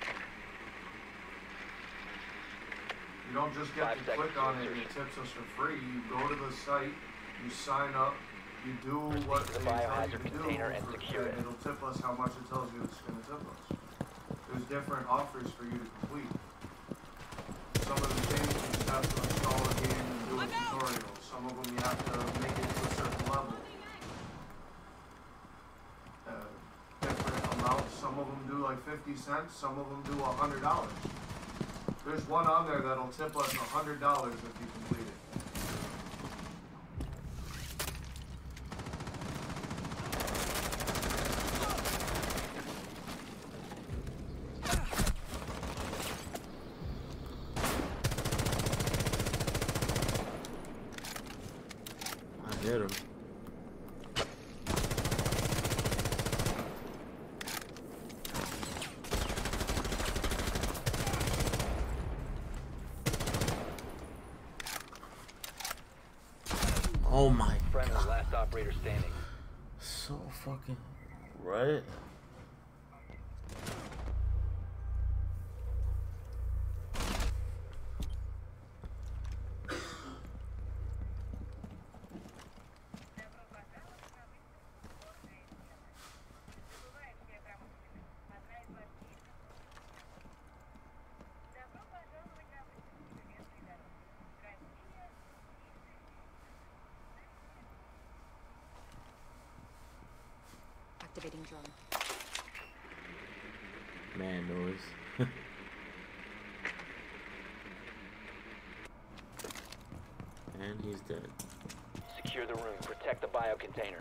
You don't just get 5 to seconds click on to it and it insert. tips us for free. You go to the site, you sign up, you do what to the they tell you biohazard to do, container and secure it. it'll tip us how much it tells you it's going to tip us. There's different offers for you to complete. Some of the things you just have to install a game and do a tutorial. Some of them you have to make it to a certain level. Different amounts. Some of them do like 50 cents. Some of them do $100. There's one on there that'll tip us $100 if you complete it. I hit him. Oh my Friendly, god. last operator standing. So fucking right. Activating drone. Man noise. And he's dead. Secure the room. Protect the biocontainer.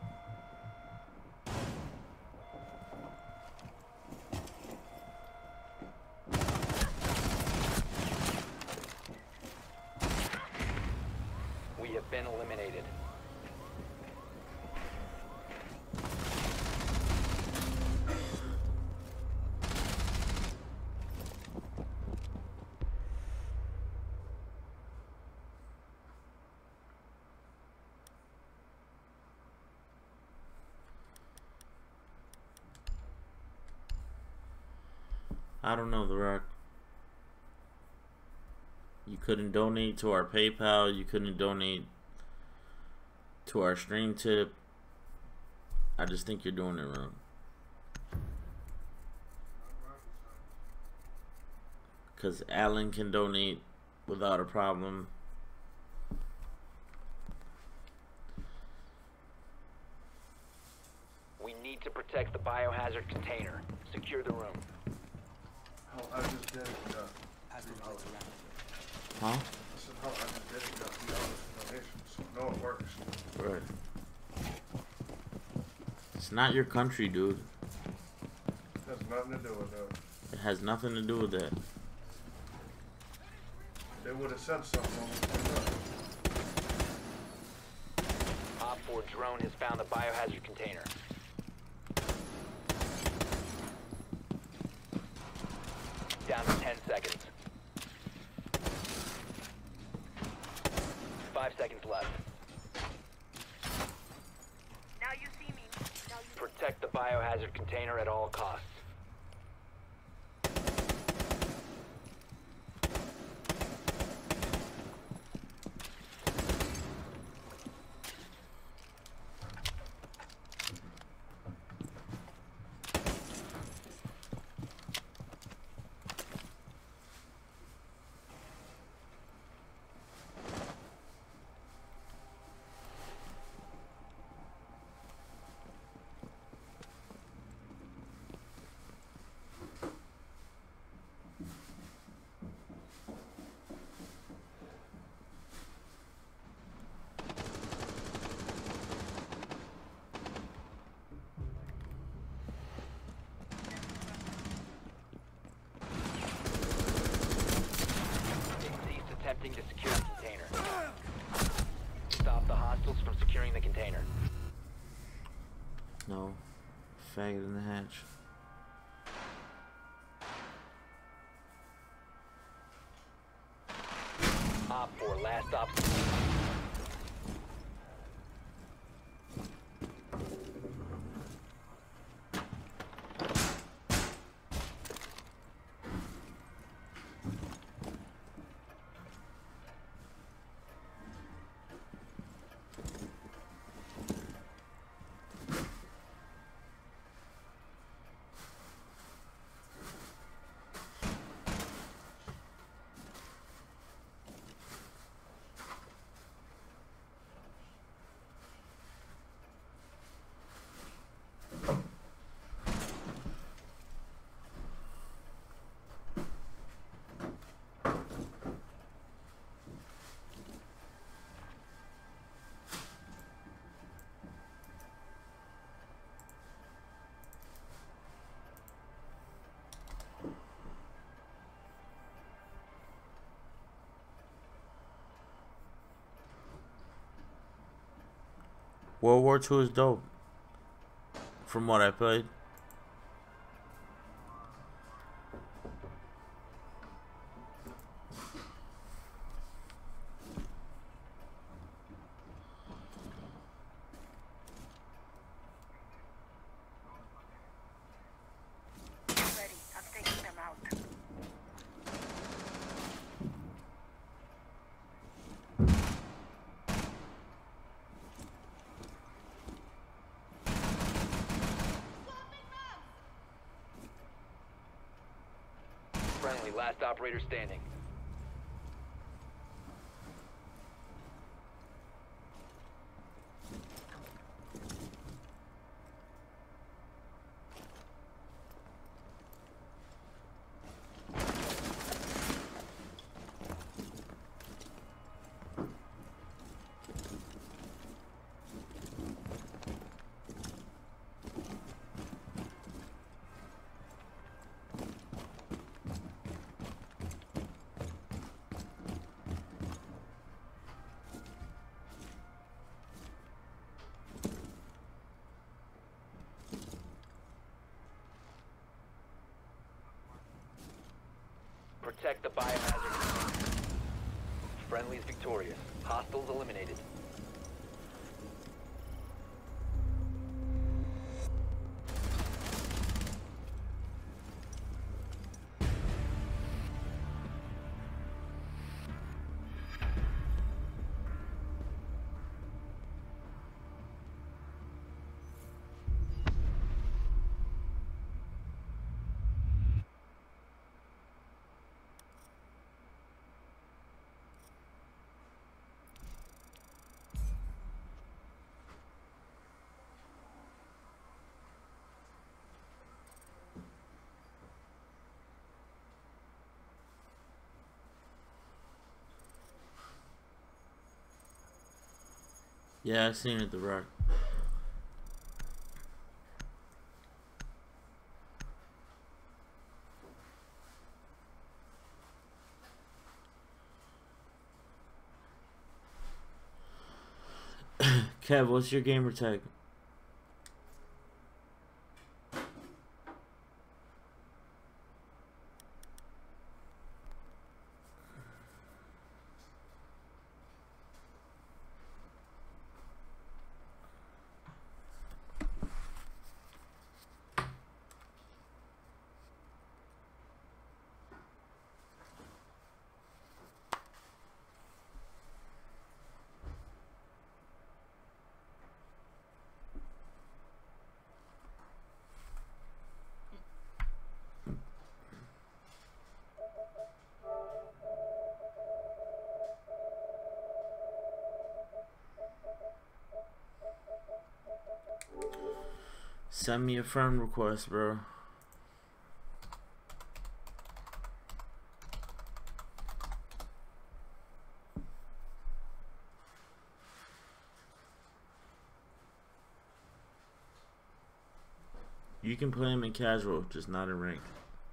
We have been eliminated. I don't know, The Rock. You couldn't donate to our PayPal. You couldn't donate to our stream tip. I just think you're doing it wrong. Because Alan can donate without a problem. We need to protect the biohazard container. Secure the room. Hell, I just did it. Pass the lights around. Huh? I said, hell, I just did it. Got $3 donations. So no, it works. Right. It's not your country, dude. Has nothing to do with that. It has nothing to do with that. They would have said something when we came up. Op 4 drone has found the biohazard container. Down to 10 seconds. 5 seconds left. Now you see me. Now you Protect the biohazard container at all costs. Attempting to secure the container. Stop the hostiles from securing the container. No. Faggot in the hatch. Op 4, last op. World War II is dope. From what I played. ready. I'm taking them out. Friendly, last operator standing. Protect the biohazard. Friendly's victorious. Hostiles eliminated. Yeah, I seen it, The Rock. Kev, what's your gamer tag? Send me a friend request, bro. You can play him in casual, just not in ranked.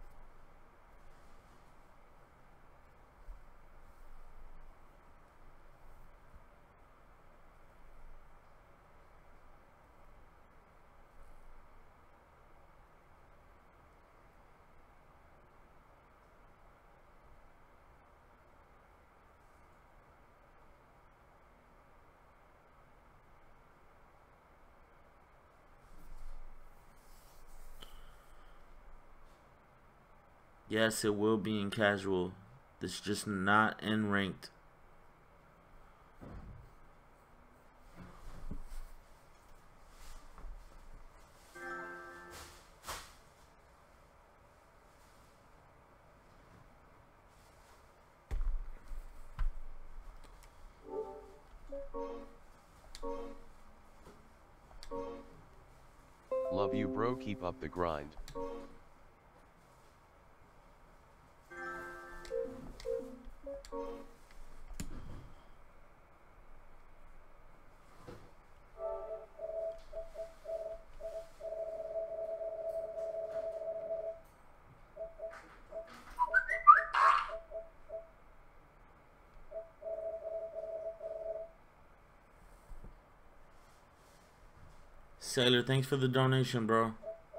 Yes, it will be in casual. It's just not in ranked. Love you, bro. Keep up the grind. Sailor, thanks for the donation, bro.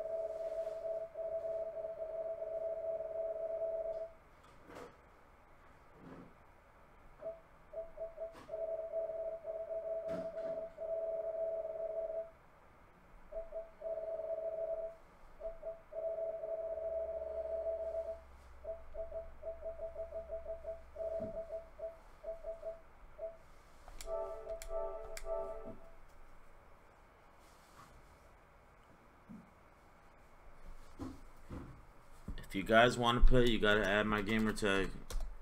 If you guys want to play, you gotta add my gamer tag.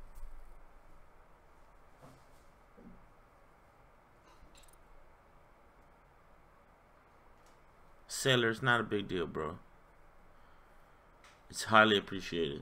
Sailor, it's not a big deal, bro. It's highly appreciated.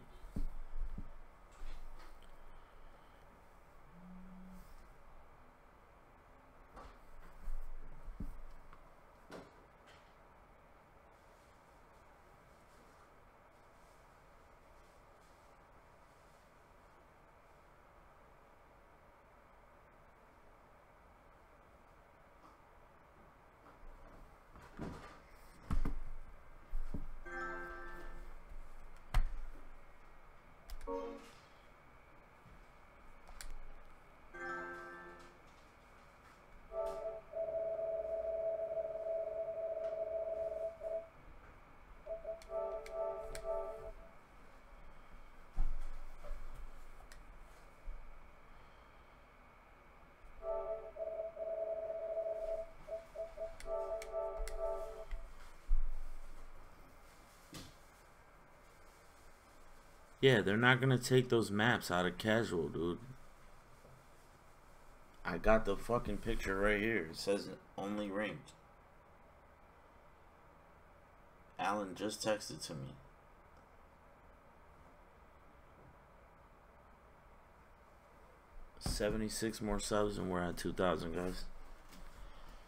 Yeah, they're not gonna take those maps out of casual, dude. I got the fucking picture right here. It says only ranked. Alan just texted to me. $76 more subs and we're at 2,000, guys.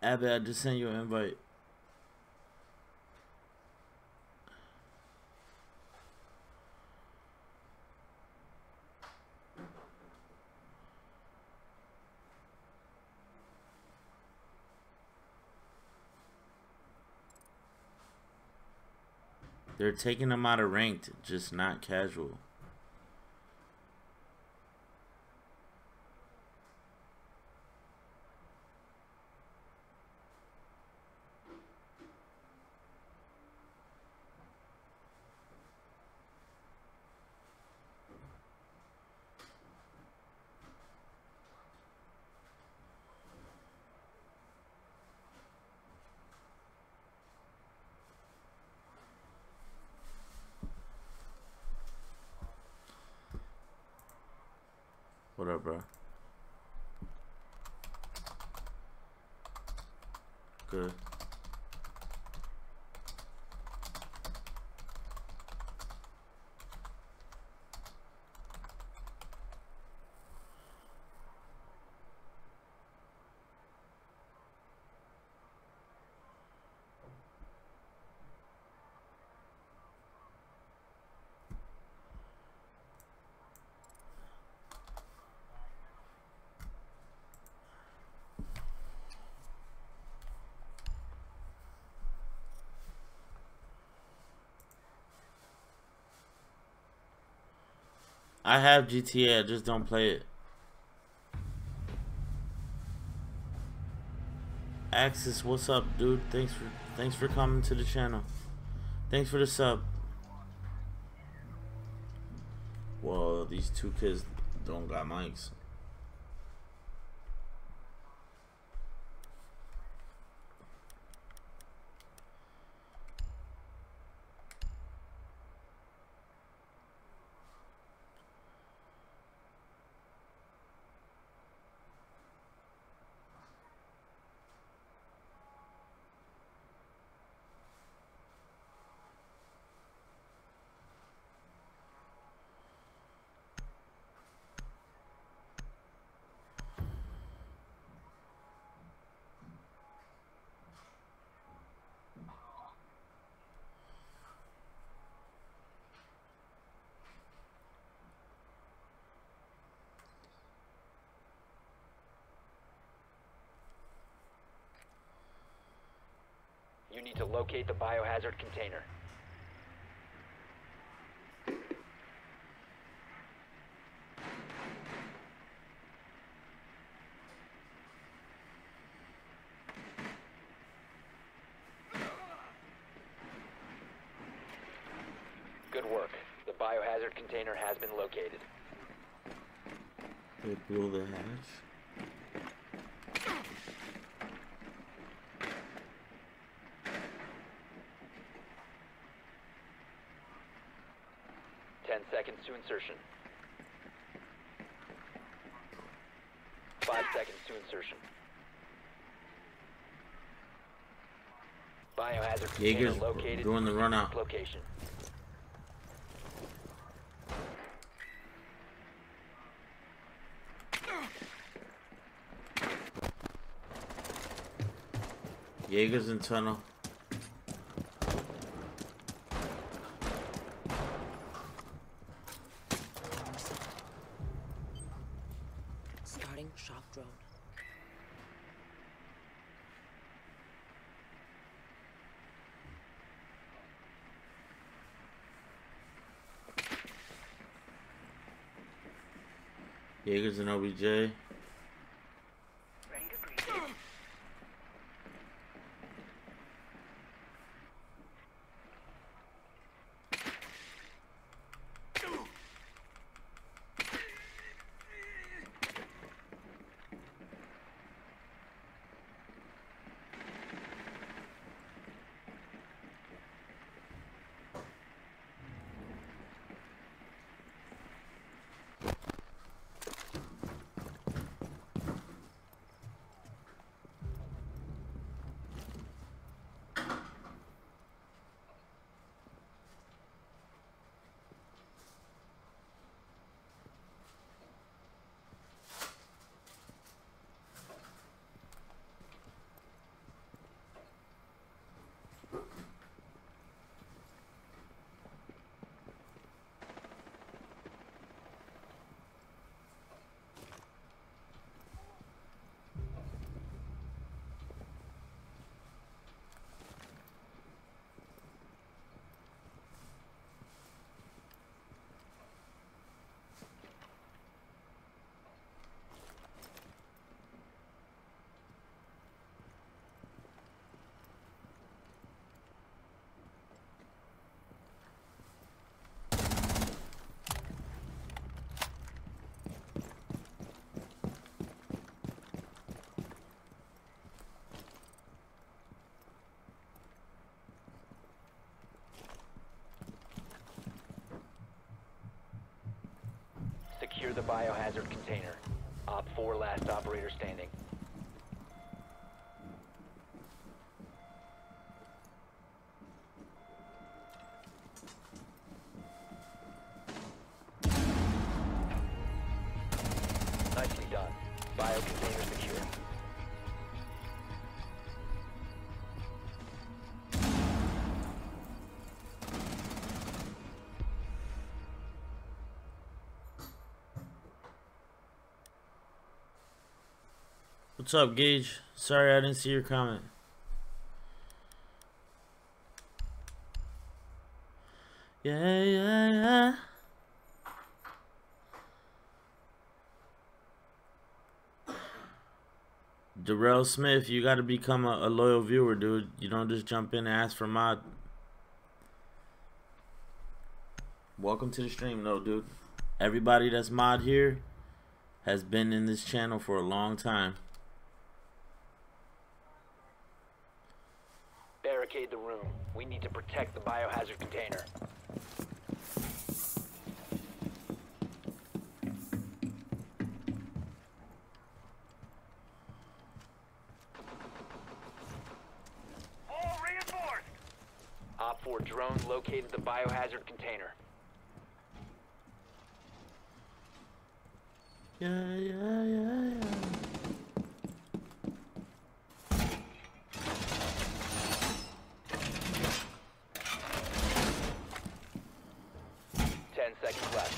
Abbott, I just sent you an invite. They're taking them out of ranked, just not casual. What up, bro? Good. I have GTA, I just don't play it. Axis, what's up, dude? Thanks for coming to the channel. Thanks for the sub. Well, these two kids don't got mics. You need to locate the biohazard container. Good work. The biohazard container has been located. They blew the hatch. Seconds to insertion. 5 seconds to insertion. Biohazard container Jaeger's located doing the run out. Location. Jaeger's in tunnel. Shock drone. Jaeger's in OBJ. Ready to breathe. biohazard container. Op 4 last operator standing. Nicely done. Bio container secure. What's up, Gage? Sorry I didn't see your comment. Yeah, yeah, yeah. Darrell Smith, you gotta become a loyal viewer, dude. You don't just jump in and ask for mod. Welcome to the stream, though, dude. Everybody that's mod here has been in this channel for a long time. Barricade the room. We need to protect the biohazard container. All reinforced. Op 4 drone located the biohazard container. Yeah, yeah, yeah, yeah. 10 seconds left.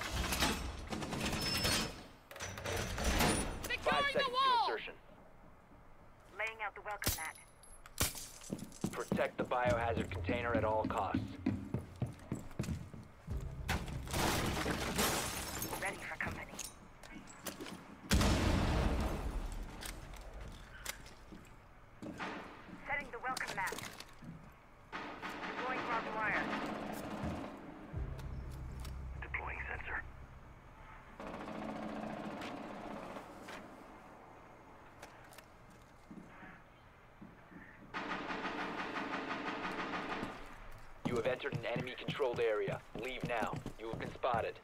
5 seconds to insertion. Laying out the welcome mat. Protect the biohazard container at all costs. Ready for company. Setting the welcome mat. Deploying barbed wire. Deploying sensor. You have entered an enemy-controlled area. Leave now. You have been spotted.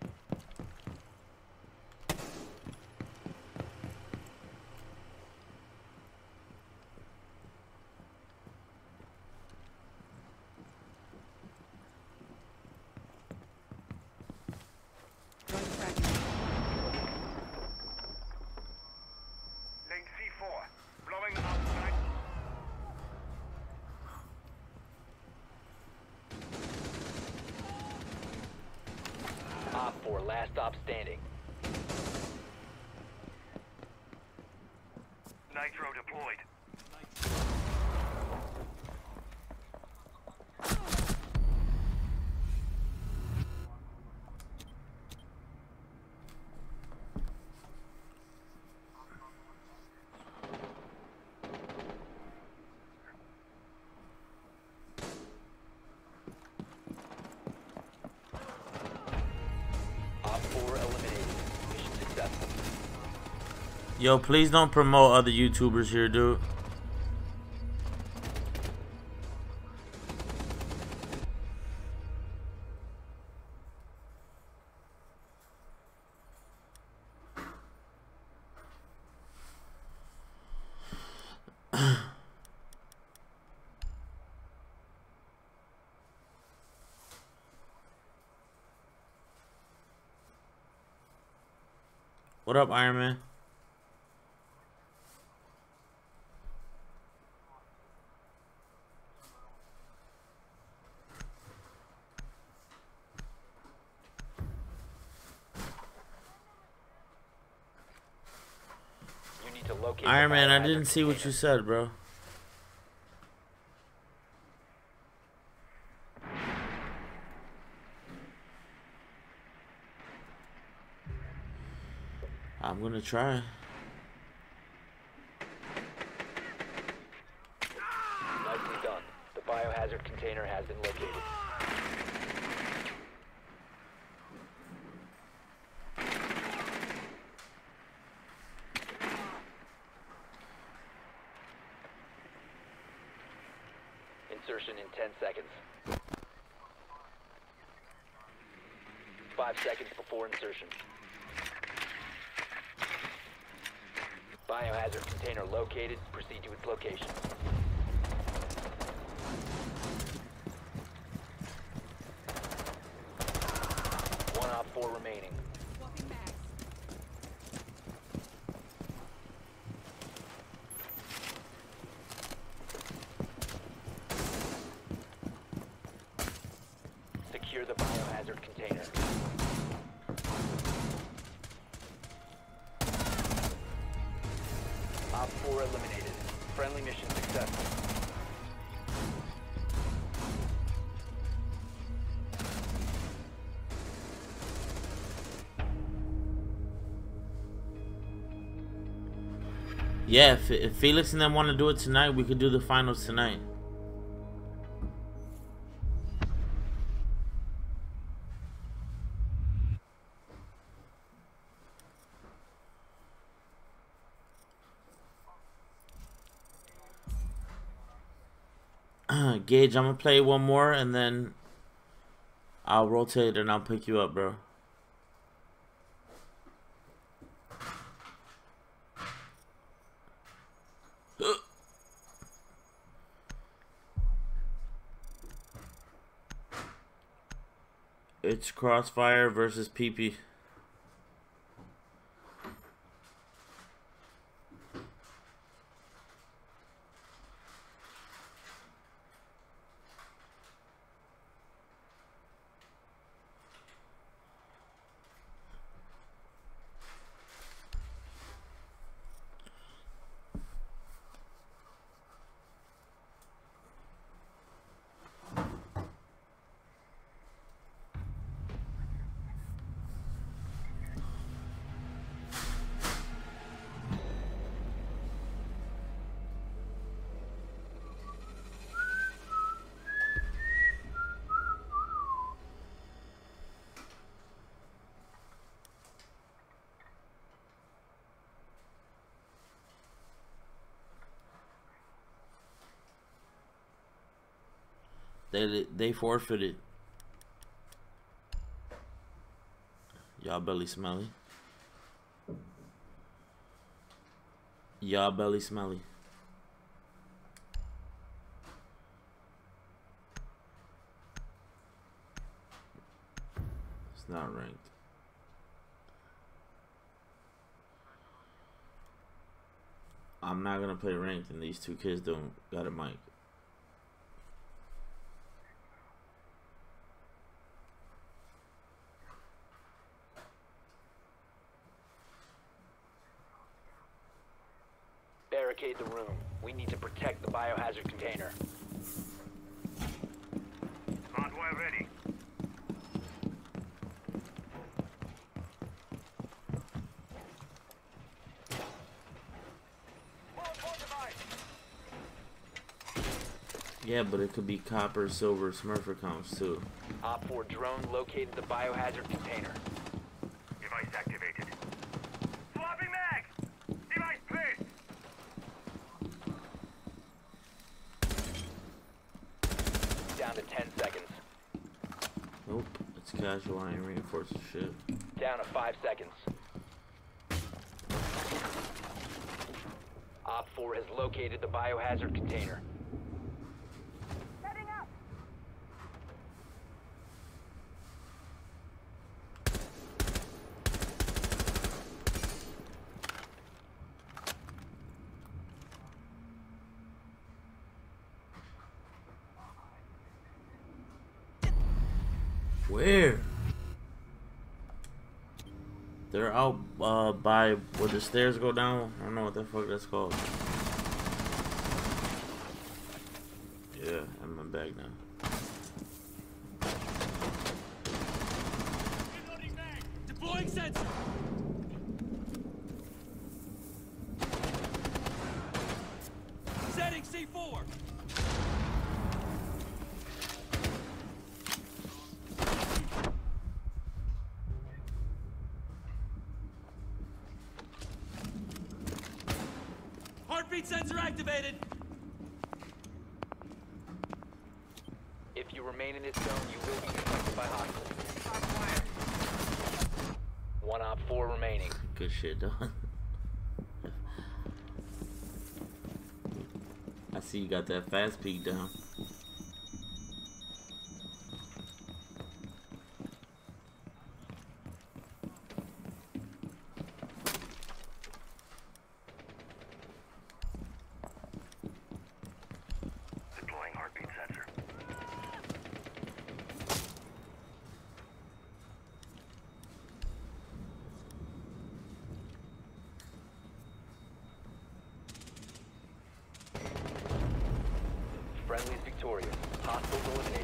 Link C4. Blowing up night. Op 4, last stop standing. Nitro deployed. Op 4 eliminated. Mission successful. Yo, please don't promote other YouTubers here, dude. What up, Iron Man? You need to locate Iron the Man, I biohazard didn't see what you container. said, bro. I'm gonna try. Nicely done. The biohazard container has been located. Insertion in 10 seconds. 5 seconds before insertion. Biohazard container located. Proceed to its location. One op 4 remaining. Secure the biohazard container. Op 4 eliminated. Friendly mission successful. Yeah, if Felix and them want to do it tonight, we could do the finals tonight. Gage, I'm gonna play one more and then I'll rotate and I'll pick you up, bro. It's Crossfire versus PP. They forfeited. Y'all belly smelly. Y'all belly smelly. It's not ranked. I'm not gonna play ranked and these two kids don't got a mic. Barricade the room. We need to protect the biohazard container. Hardware ready. Yeah, but it could be copper, silver, smurfer accounts too. Op 4 drone located the biohazard container. Device activated. Swapping mag! Device placed! Down to 10 seconds. Nope, it's casual. I ain't reinforcing shit. Down to 5 seconds. Op 4 has located the biohazard container. Setting up. Where? They're out by where the stairs go down. I don't know what the fuck that's called. Yeah, I'm in my bag now. Deploying sensor! Setting C4! Heartbeat sensor activated! If you remain in this zone, you will be detected by hostiles. One op 4 remaining. Good shit, done. I see you got that fast peek down. Deploying heartbeat sensor. Friendly's victorious. Hostiles eliminated.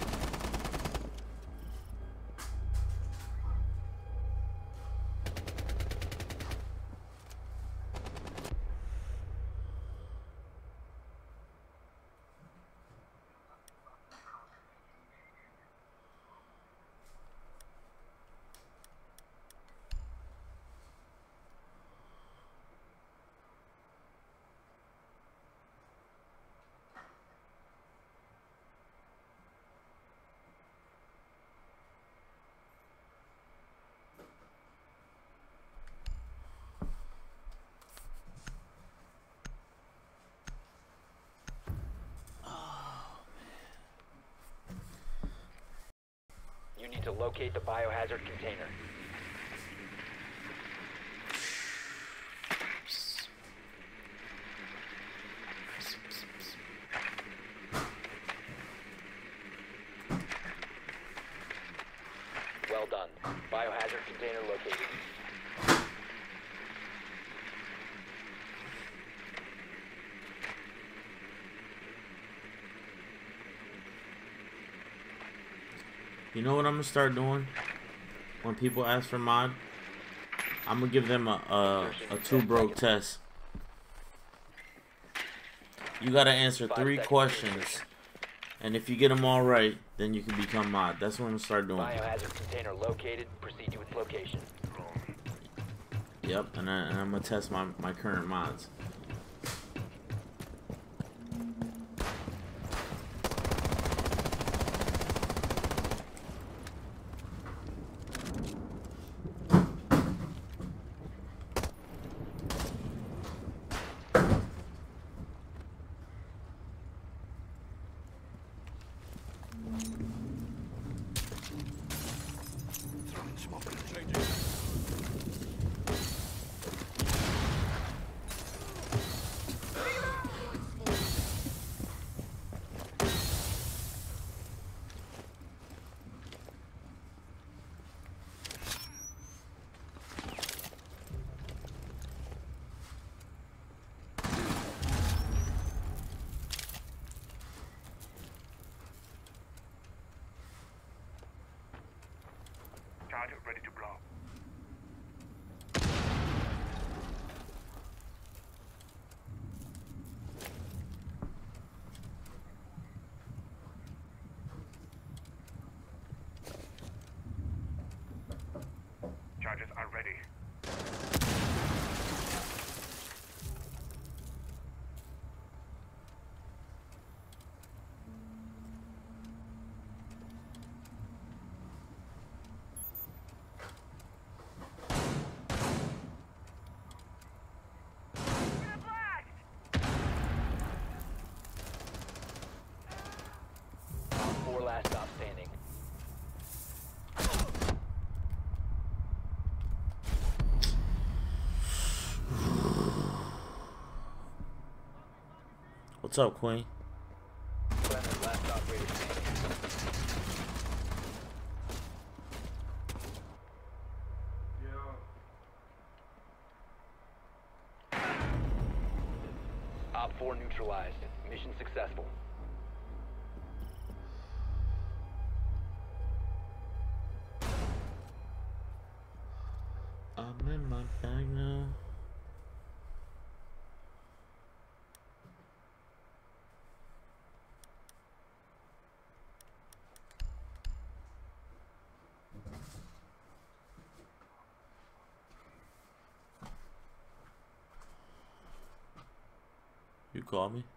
You need to locate the biohazard container. Well done. Biohazard container located. You know what I'm gonna start doing? When people ask for mod, I'm gonna give them a 2 broke test. You gotta answer 3 questions, and if you get them all right, then you can become mod. That's what I'm gonna start doing. Biohazard container located. Proceed to its location. Yep, and I'm gonna test my current mods. Charger ready to blow. Charges are ready. Four last stop standing. What's up, Queen? Friendly last operator standing. Op 4 neutralized. Mission successful. I'm in my bag now. You call me?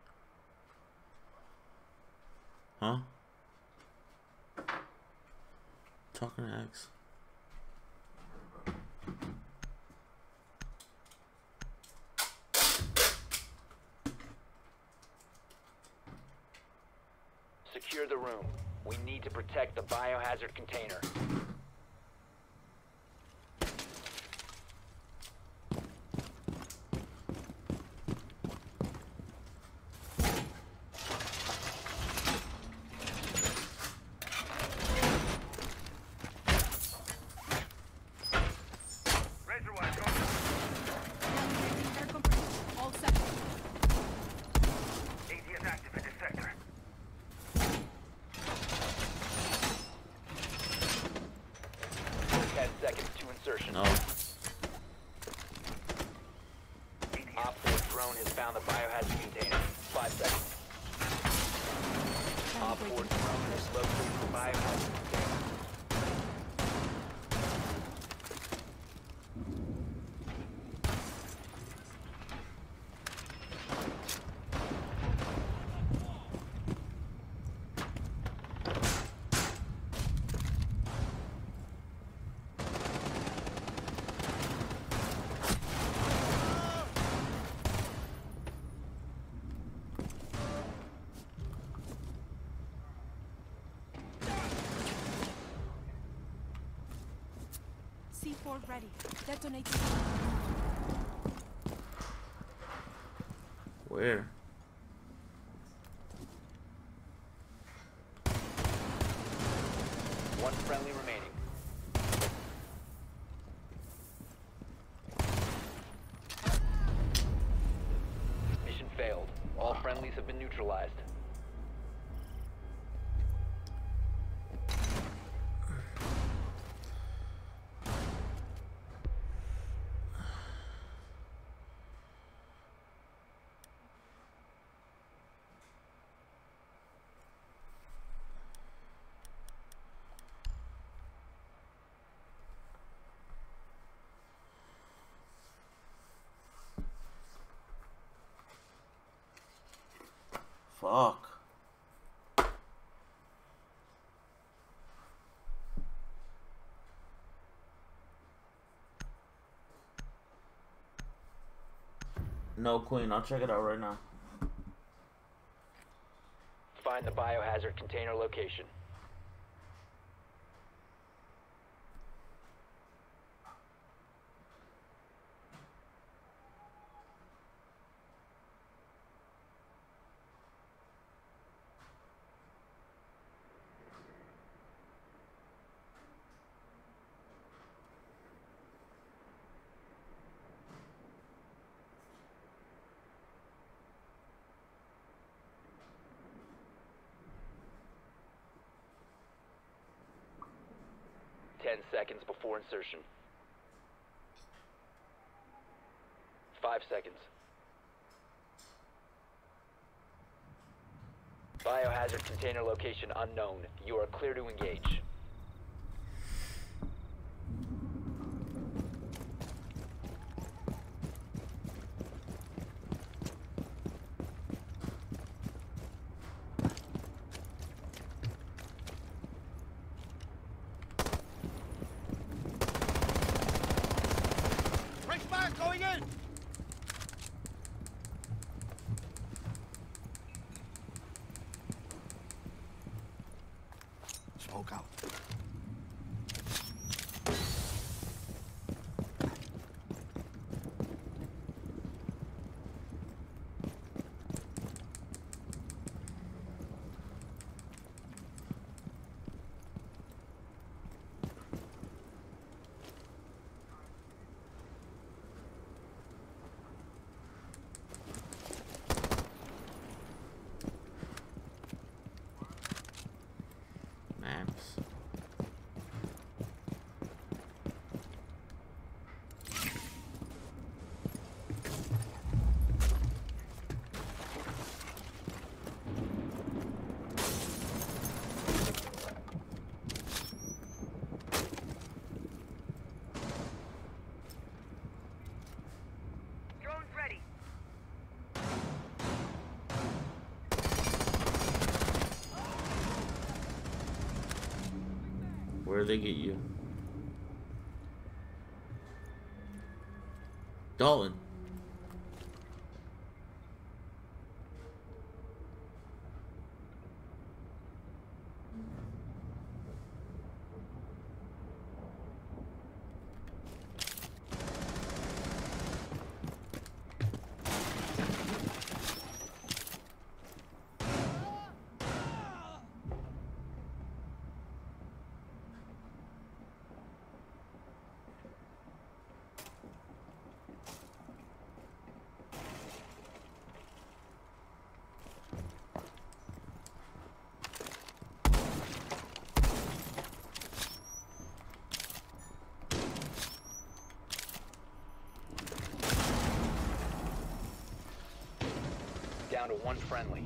Huh? Talking to X. secure the room. We need to protect the biohazard container. All set. ATS active in this sector. 10 seconds to insertion. No. Op 4 drone has found the biohazard container. 5 seconds. Op 4 drone has located the biohazard container. C4 ready. Detonating. Where? One friendly remaining. Mission failed. All friendlies have been neutralized. Fuck. No, Queen, I'll check it out right now. Find the biohazard container location. Seconds before insertion. 5 seconds. Biohazard container location unknown. You are clear to engage. Going in! Smoke out. Maps. Drone's ready. Where they get you? Dalton. down to one friendly.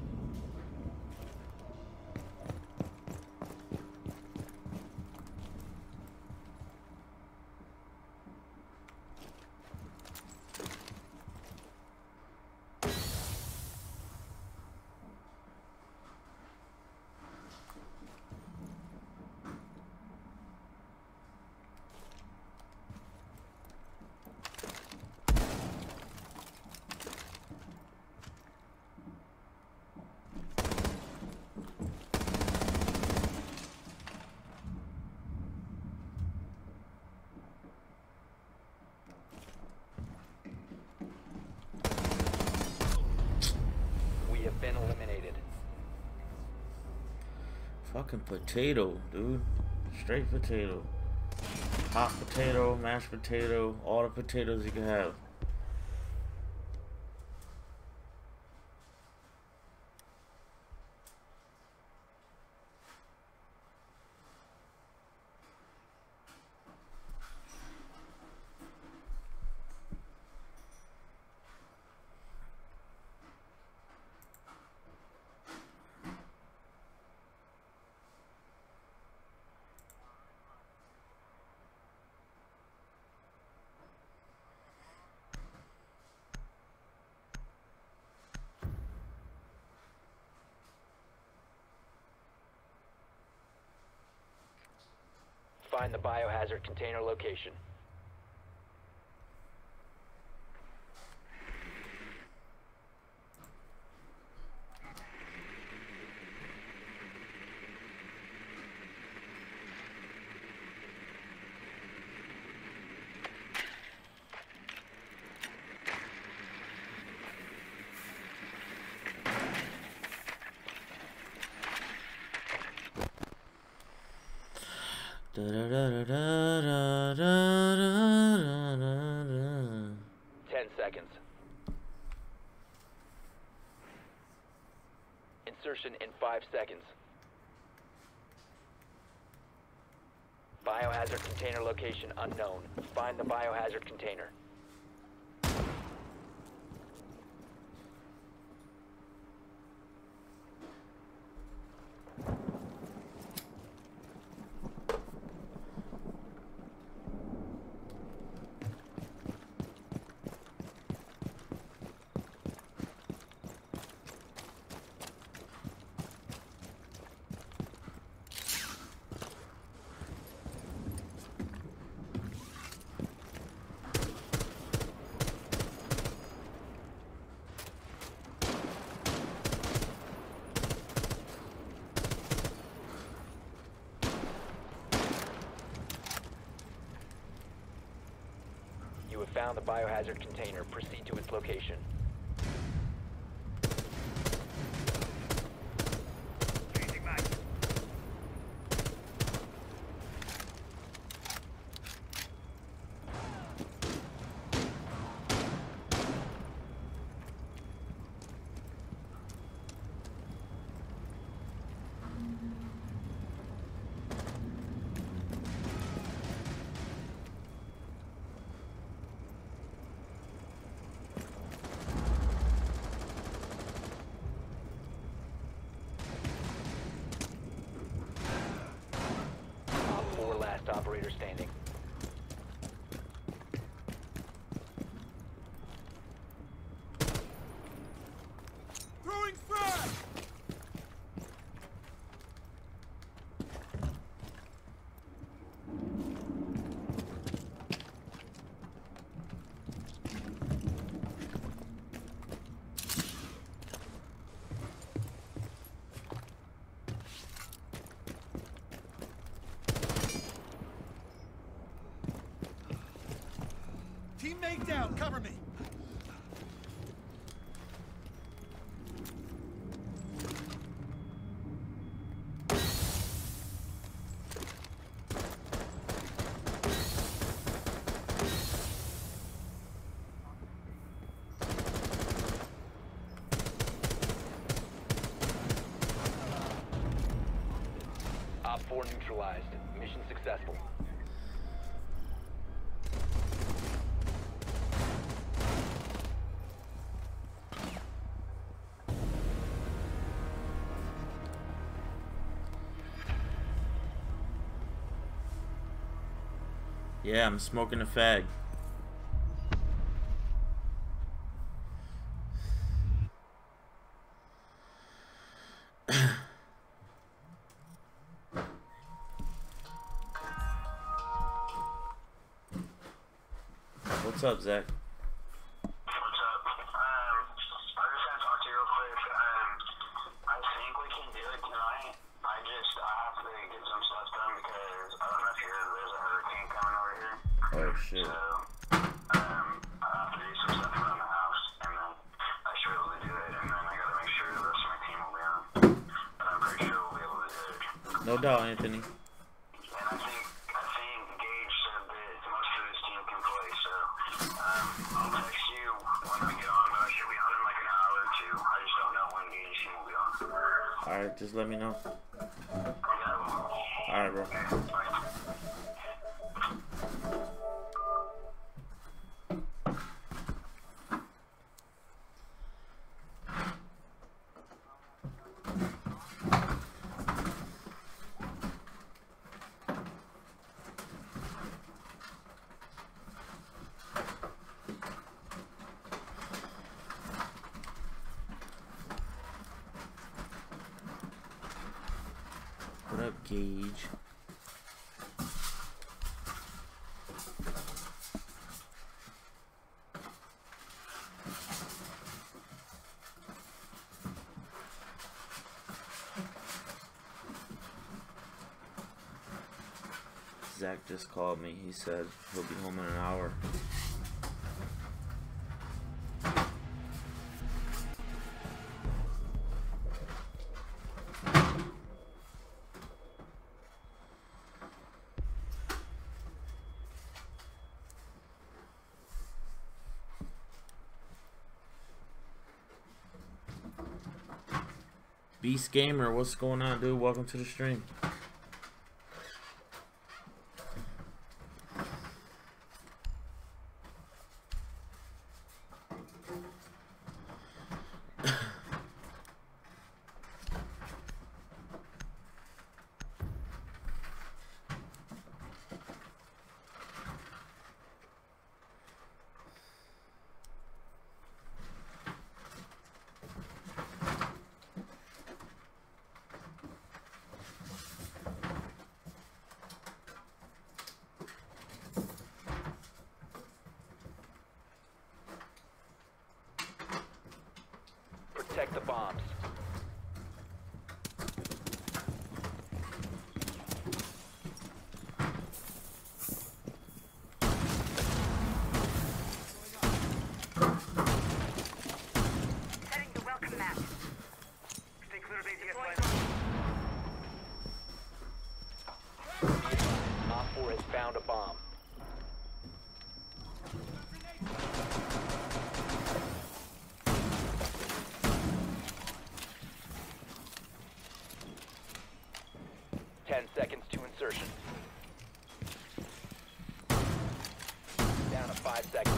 Been eliminated. Fucking potato, dude. Straight potato. Hot potato, mashed potato, all the potatoes you can have. Find the biohazard container location. Da, da, da, da, da, da, da, da. 10 seconds. Insertion in 5 seconds. Biohazard container location unknown. Find the biohazard container. You have found the biohazard container. Proceed to its location. Operator standing. Throwing frag! Teammate down, cover me. Op 4 neutralized. Mission successful. Yeah, I'm smoking a fag. What's up, Zach? What's up? I just want to talk to you real quick. I think we can do it tonight. I have to get some stuff done because I don't know if you heard, there's a hurricane coming over here. Oh shit. So, I have to do some stuff around the house, and then I should be able to do it, and then I gotta make sure the rest of my team will be on. But I'm pretty sure we'll be able to do it. No doubt, Anthony. And I think Gage said that most of his team can play, so I'll text you when I get on, but I should be on in like an hour or two. I just don't know when Gage's team will be on. Alright, just let me know. Yeah. Alright, bro. Bye. What up, Gage? Zach just called me. He said he'll be home in an hour. Beast Gamer, what's going on, dude? Welcome to the stream. Protect the bombs. Setting the welcome map. Stay clear of ADS line. Op 4 has found a bomb. Ten seconds to insertion. Down to 5 seconds.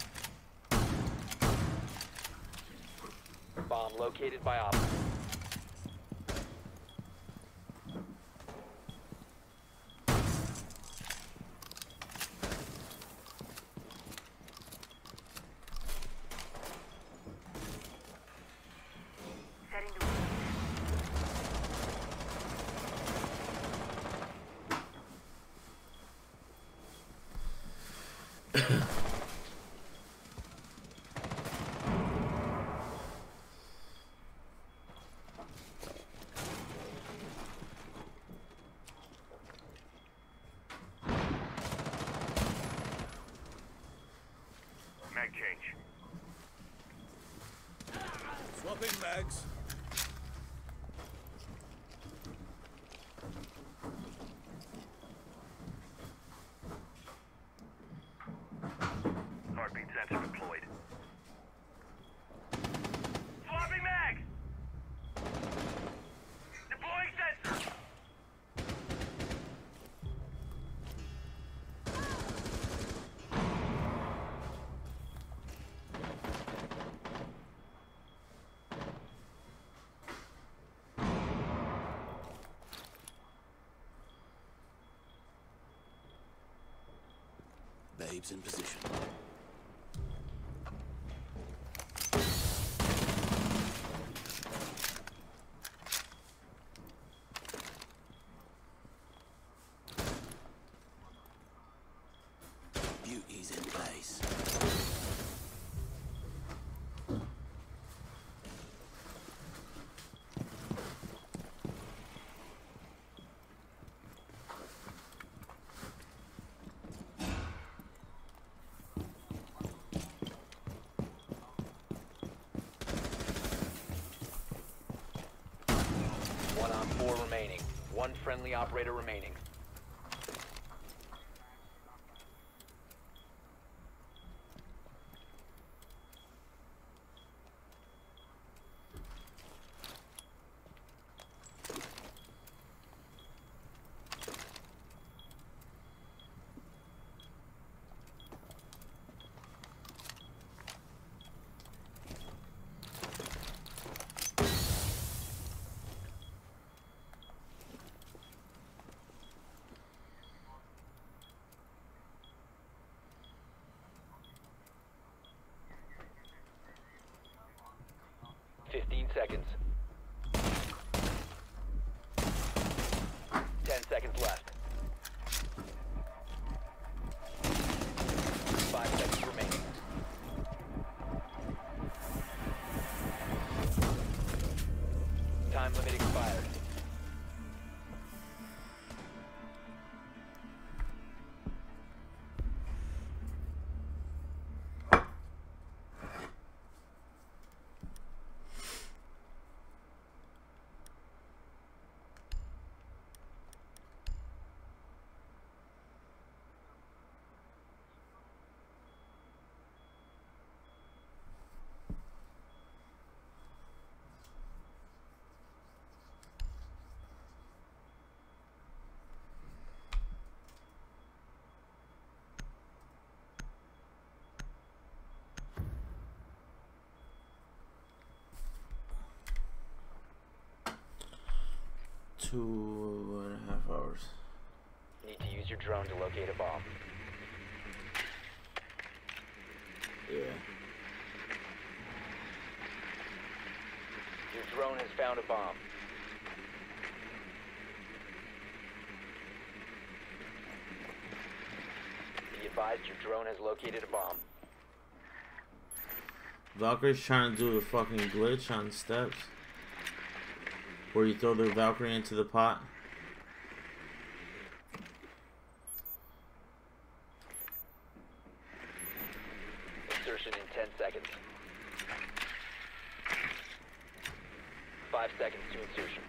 Bomb located by Op. Setting the Mag change. Swapping mags. Heartbeat sensor deployed. Swapping mag! Deploying sensor! Escapes in position. Beauty's in place. One on 4 remaining. One friendly operator remaining. Seconds. 10 seconds left. 5 seconds remaining. Time limit expired. Two and a half hours. Need to use your drone to locate a bomb. Yeah. Your drone has found a bomb. Be advised your drone has located a bomb. Valkyrie's trying to do the fucking glitch on steps. Where you throw the Valkyrie into the pot. Insertion in 10 seconds. 5 seconds to insertion.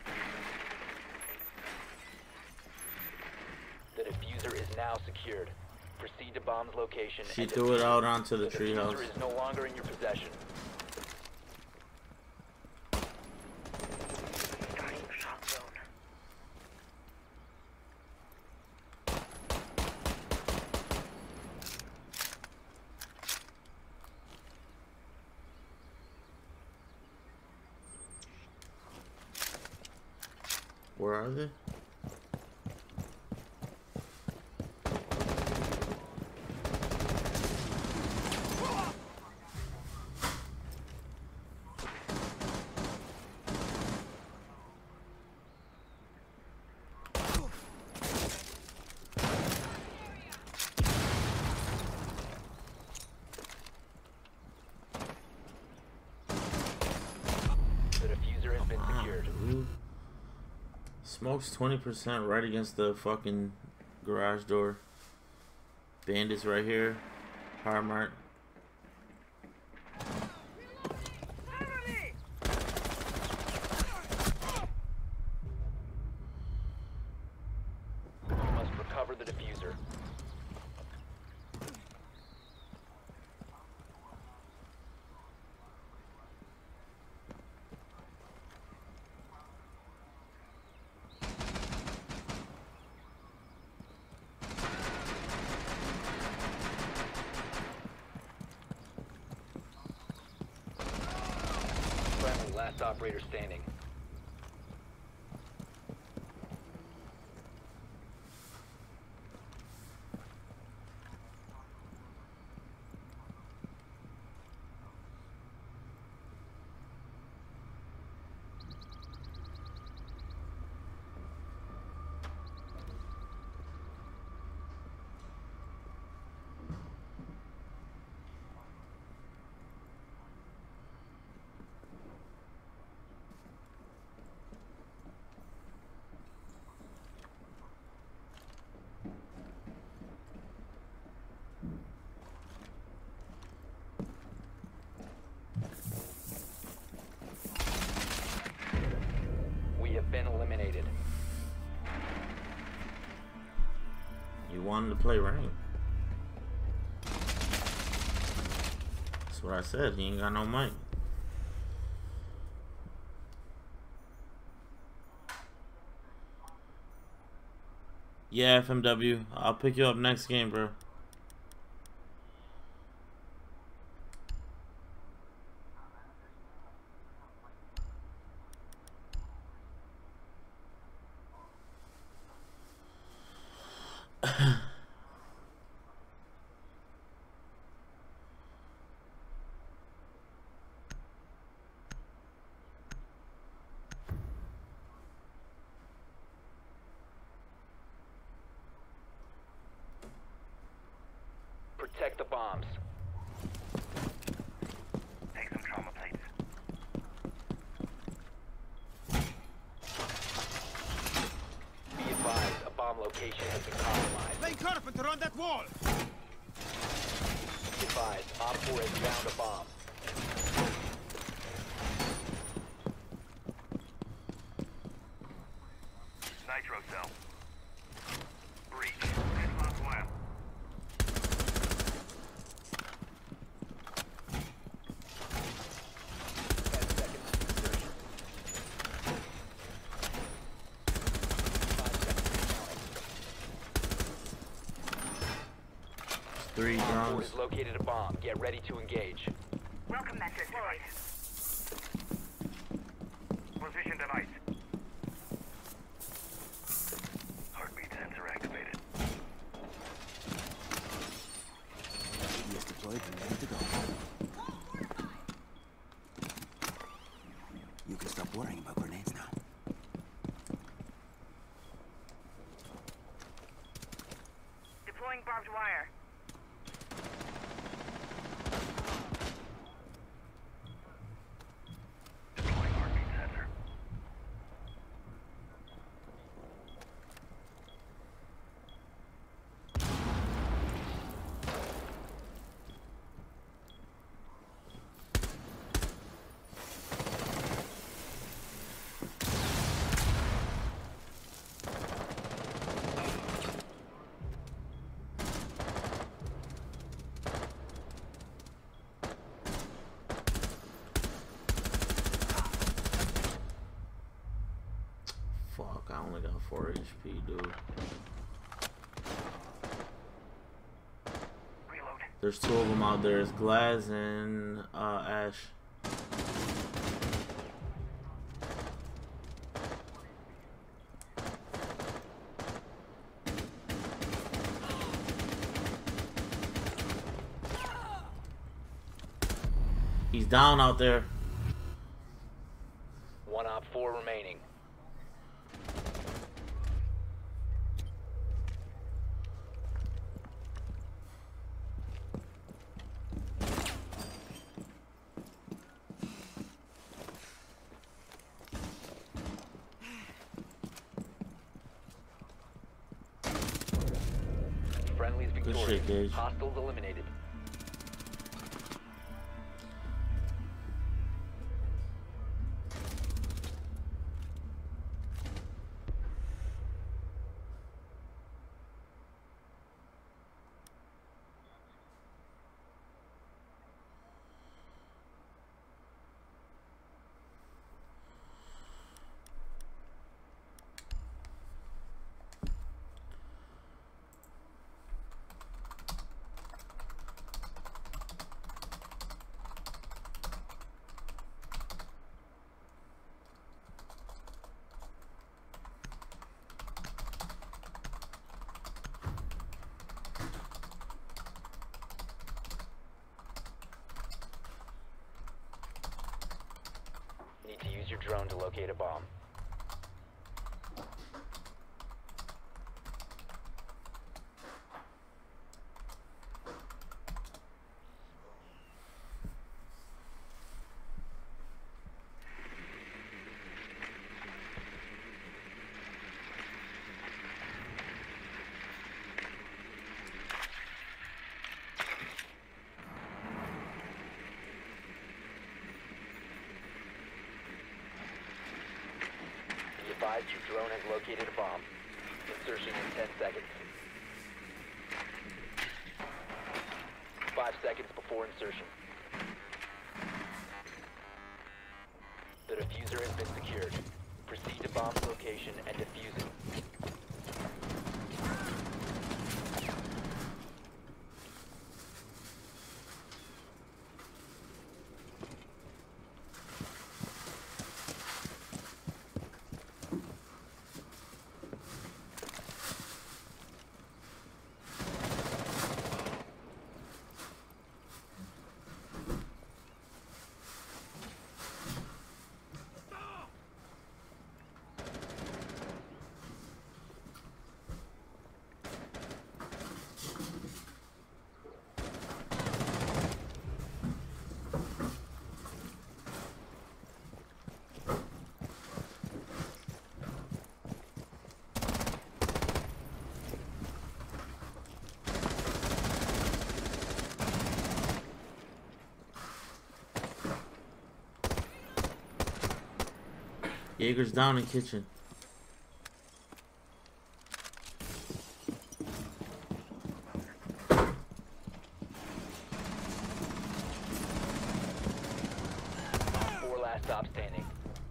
The diffuser is now secured. Proceed to bomb's location. She and threw it defuse out onto the The treehouse. diffuser is no longer in your possession. Starting shot zone. Where are they? The diffuser has been secured. Dude. Smoke's 20% right against the fucking garage door. Bandits right here. Power mark. You must recover the diffuser. Friendly, last operator standing. wanted to play rank. That's what I said. He ain't got no mic. Yeah, FMW. I'll pick you up next game, bro. Protect the bombs. Take some trauma plates. Be advised, a bomb location has been compromised. Lay carpenter on that wall! Be advised, Op 4 has found a bomb. Nitro cell. Breach. Red lock wire. Three Op 4 drums. has located a bomb. Get ready to engage. Welcome, Metro device. Position device. Heartbeat sensor activated. Yes, deployed and ready to go. You can stop worrying about grenades now. Deploying barbed wire. Deploying heartbeat sensor. Fuck, I only got 4 HP, dude. Reload. There's 2 of them out there. It's Glass and Ash. He's down out there. One Op 4 remaining. Friendly's Good victorious. shit, Gage. Hostiles eliminated. Need to use your drone to locate a bomb. Be advised, your drone has located a bomb. Insertion in 10 seconds. 5 seconds before insertion. The diffuser has been secured. Proceed to bomb's location and defuse it. Jaeger's down in kitchen. Four last stop standing.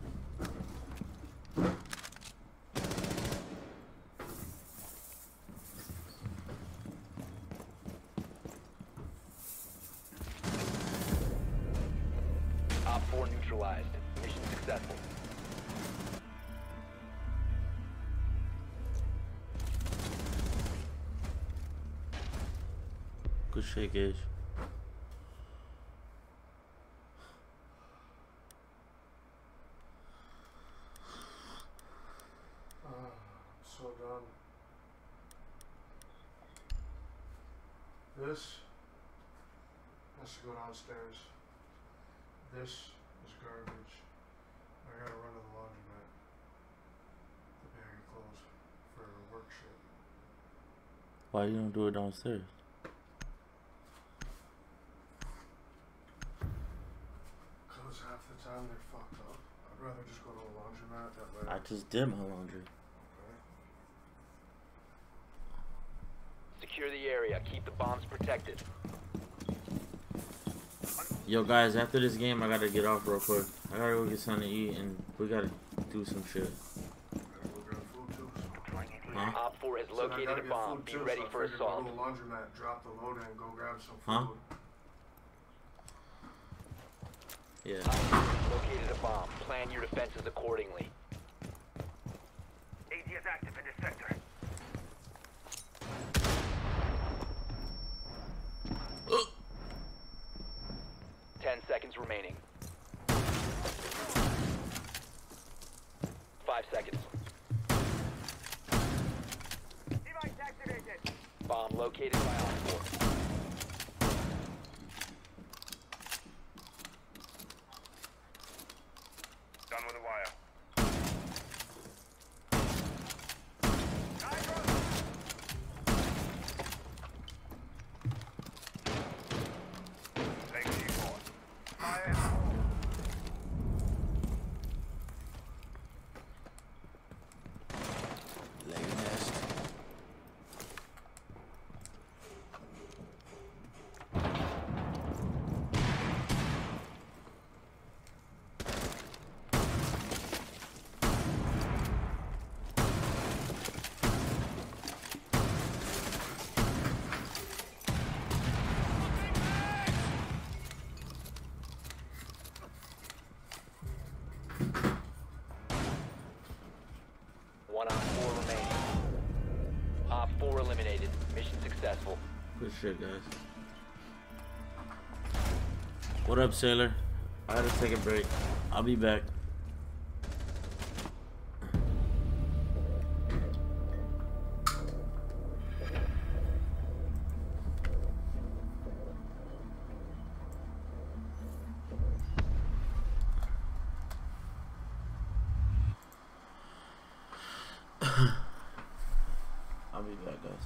Op 4 neutralized. Mission successful. Good shit, Gage. So done. This has to go downstairs. This is garbage. I gotta run to the laundromat to bag of clothes for work shit. Why you don't do it downstairs? Cause half the time they're fucked up. I'd rather just go to the laundromat that way. I just did my laundry. Secure the area. Keep the bombs protected. Yo guys, after this game I gotta get off real quick. I gotta go get something to eat and we gotta do some shit. Huh? Op 4 has located a bomb. Be ready for assault. Go to the laundromat, drop the load in, go grab some food. Huh? Yeah. Located a bomb. Plan your defenses accordingly. AD is active in this sector. 10 seconds remaining. 5 seconds. Device activated. Bomb located by Op 4. Done with the wire. One Op 4 remaining. Op 4 eliminated. Mission successful. Good shit, guys. What up, Sailor? I had to take a break. I'll be back. I'll be back, guys.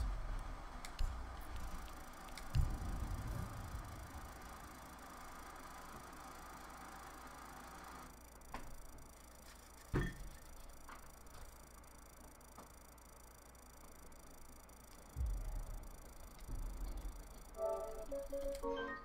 Fuck.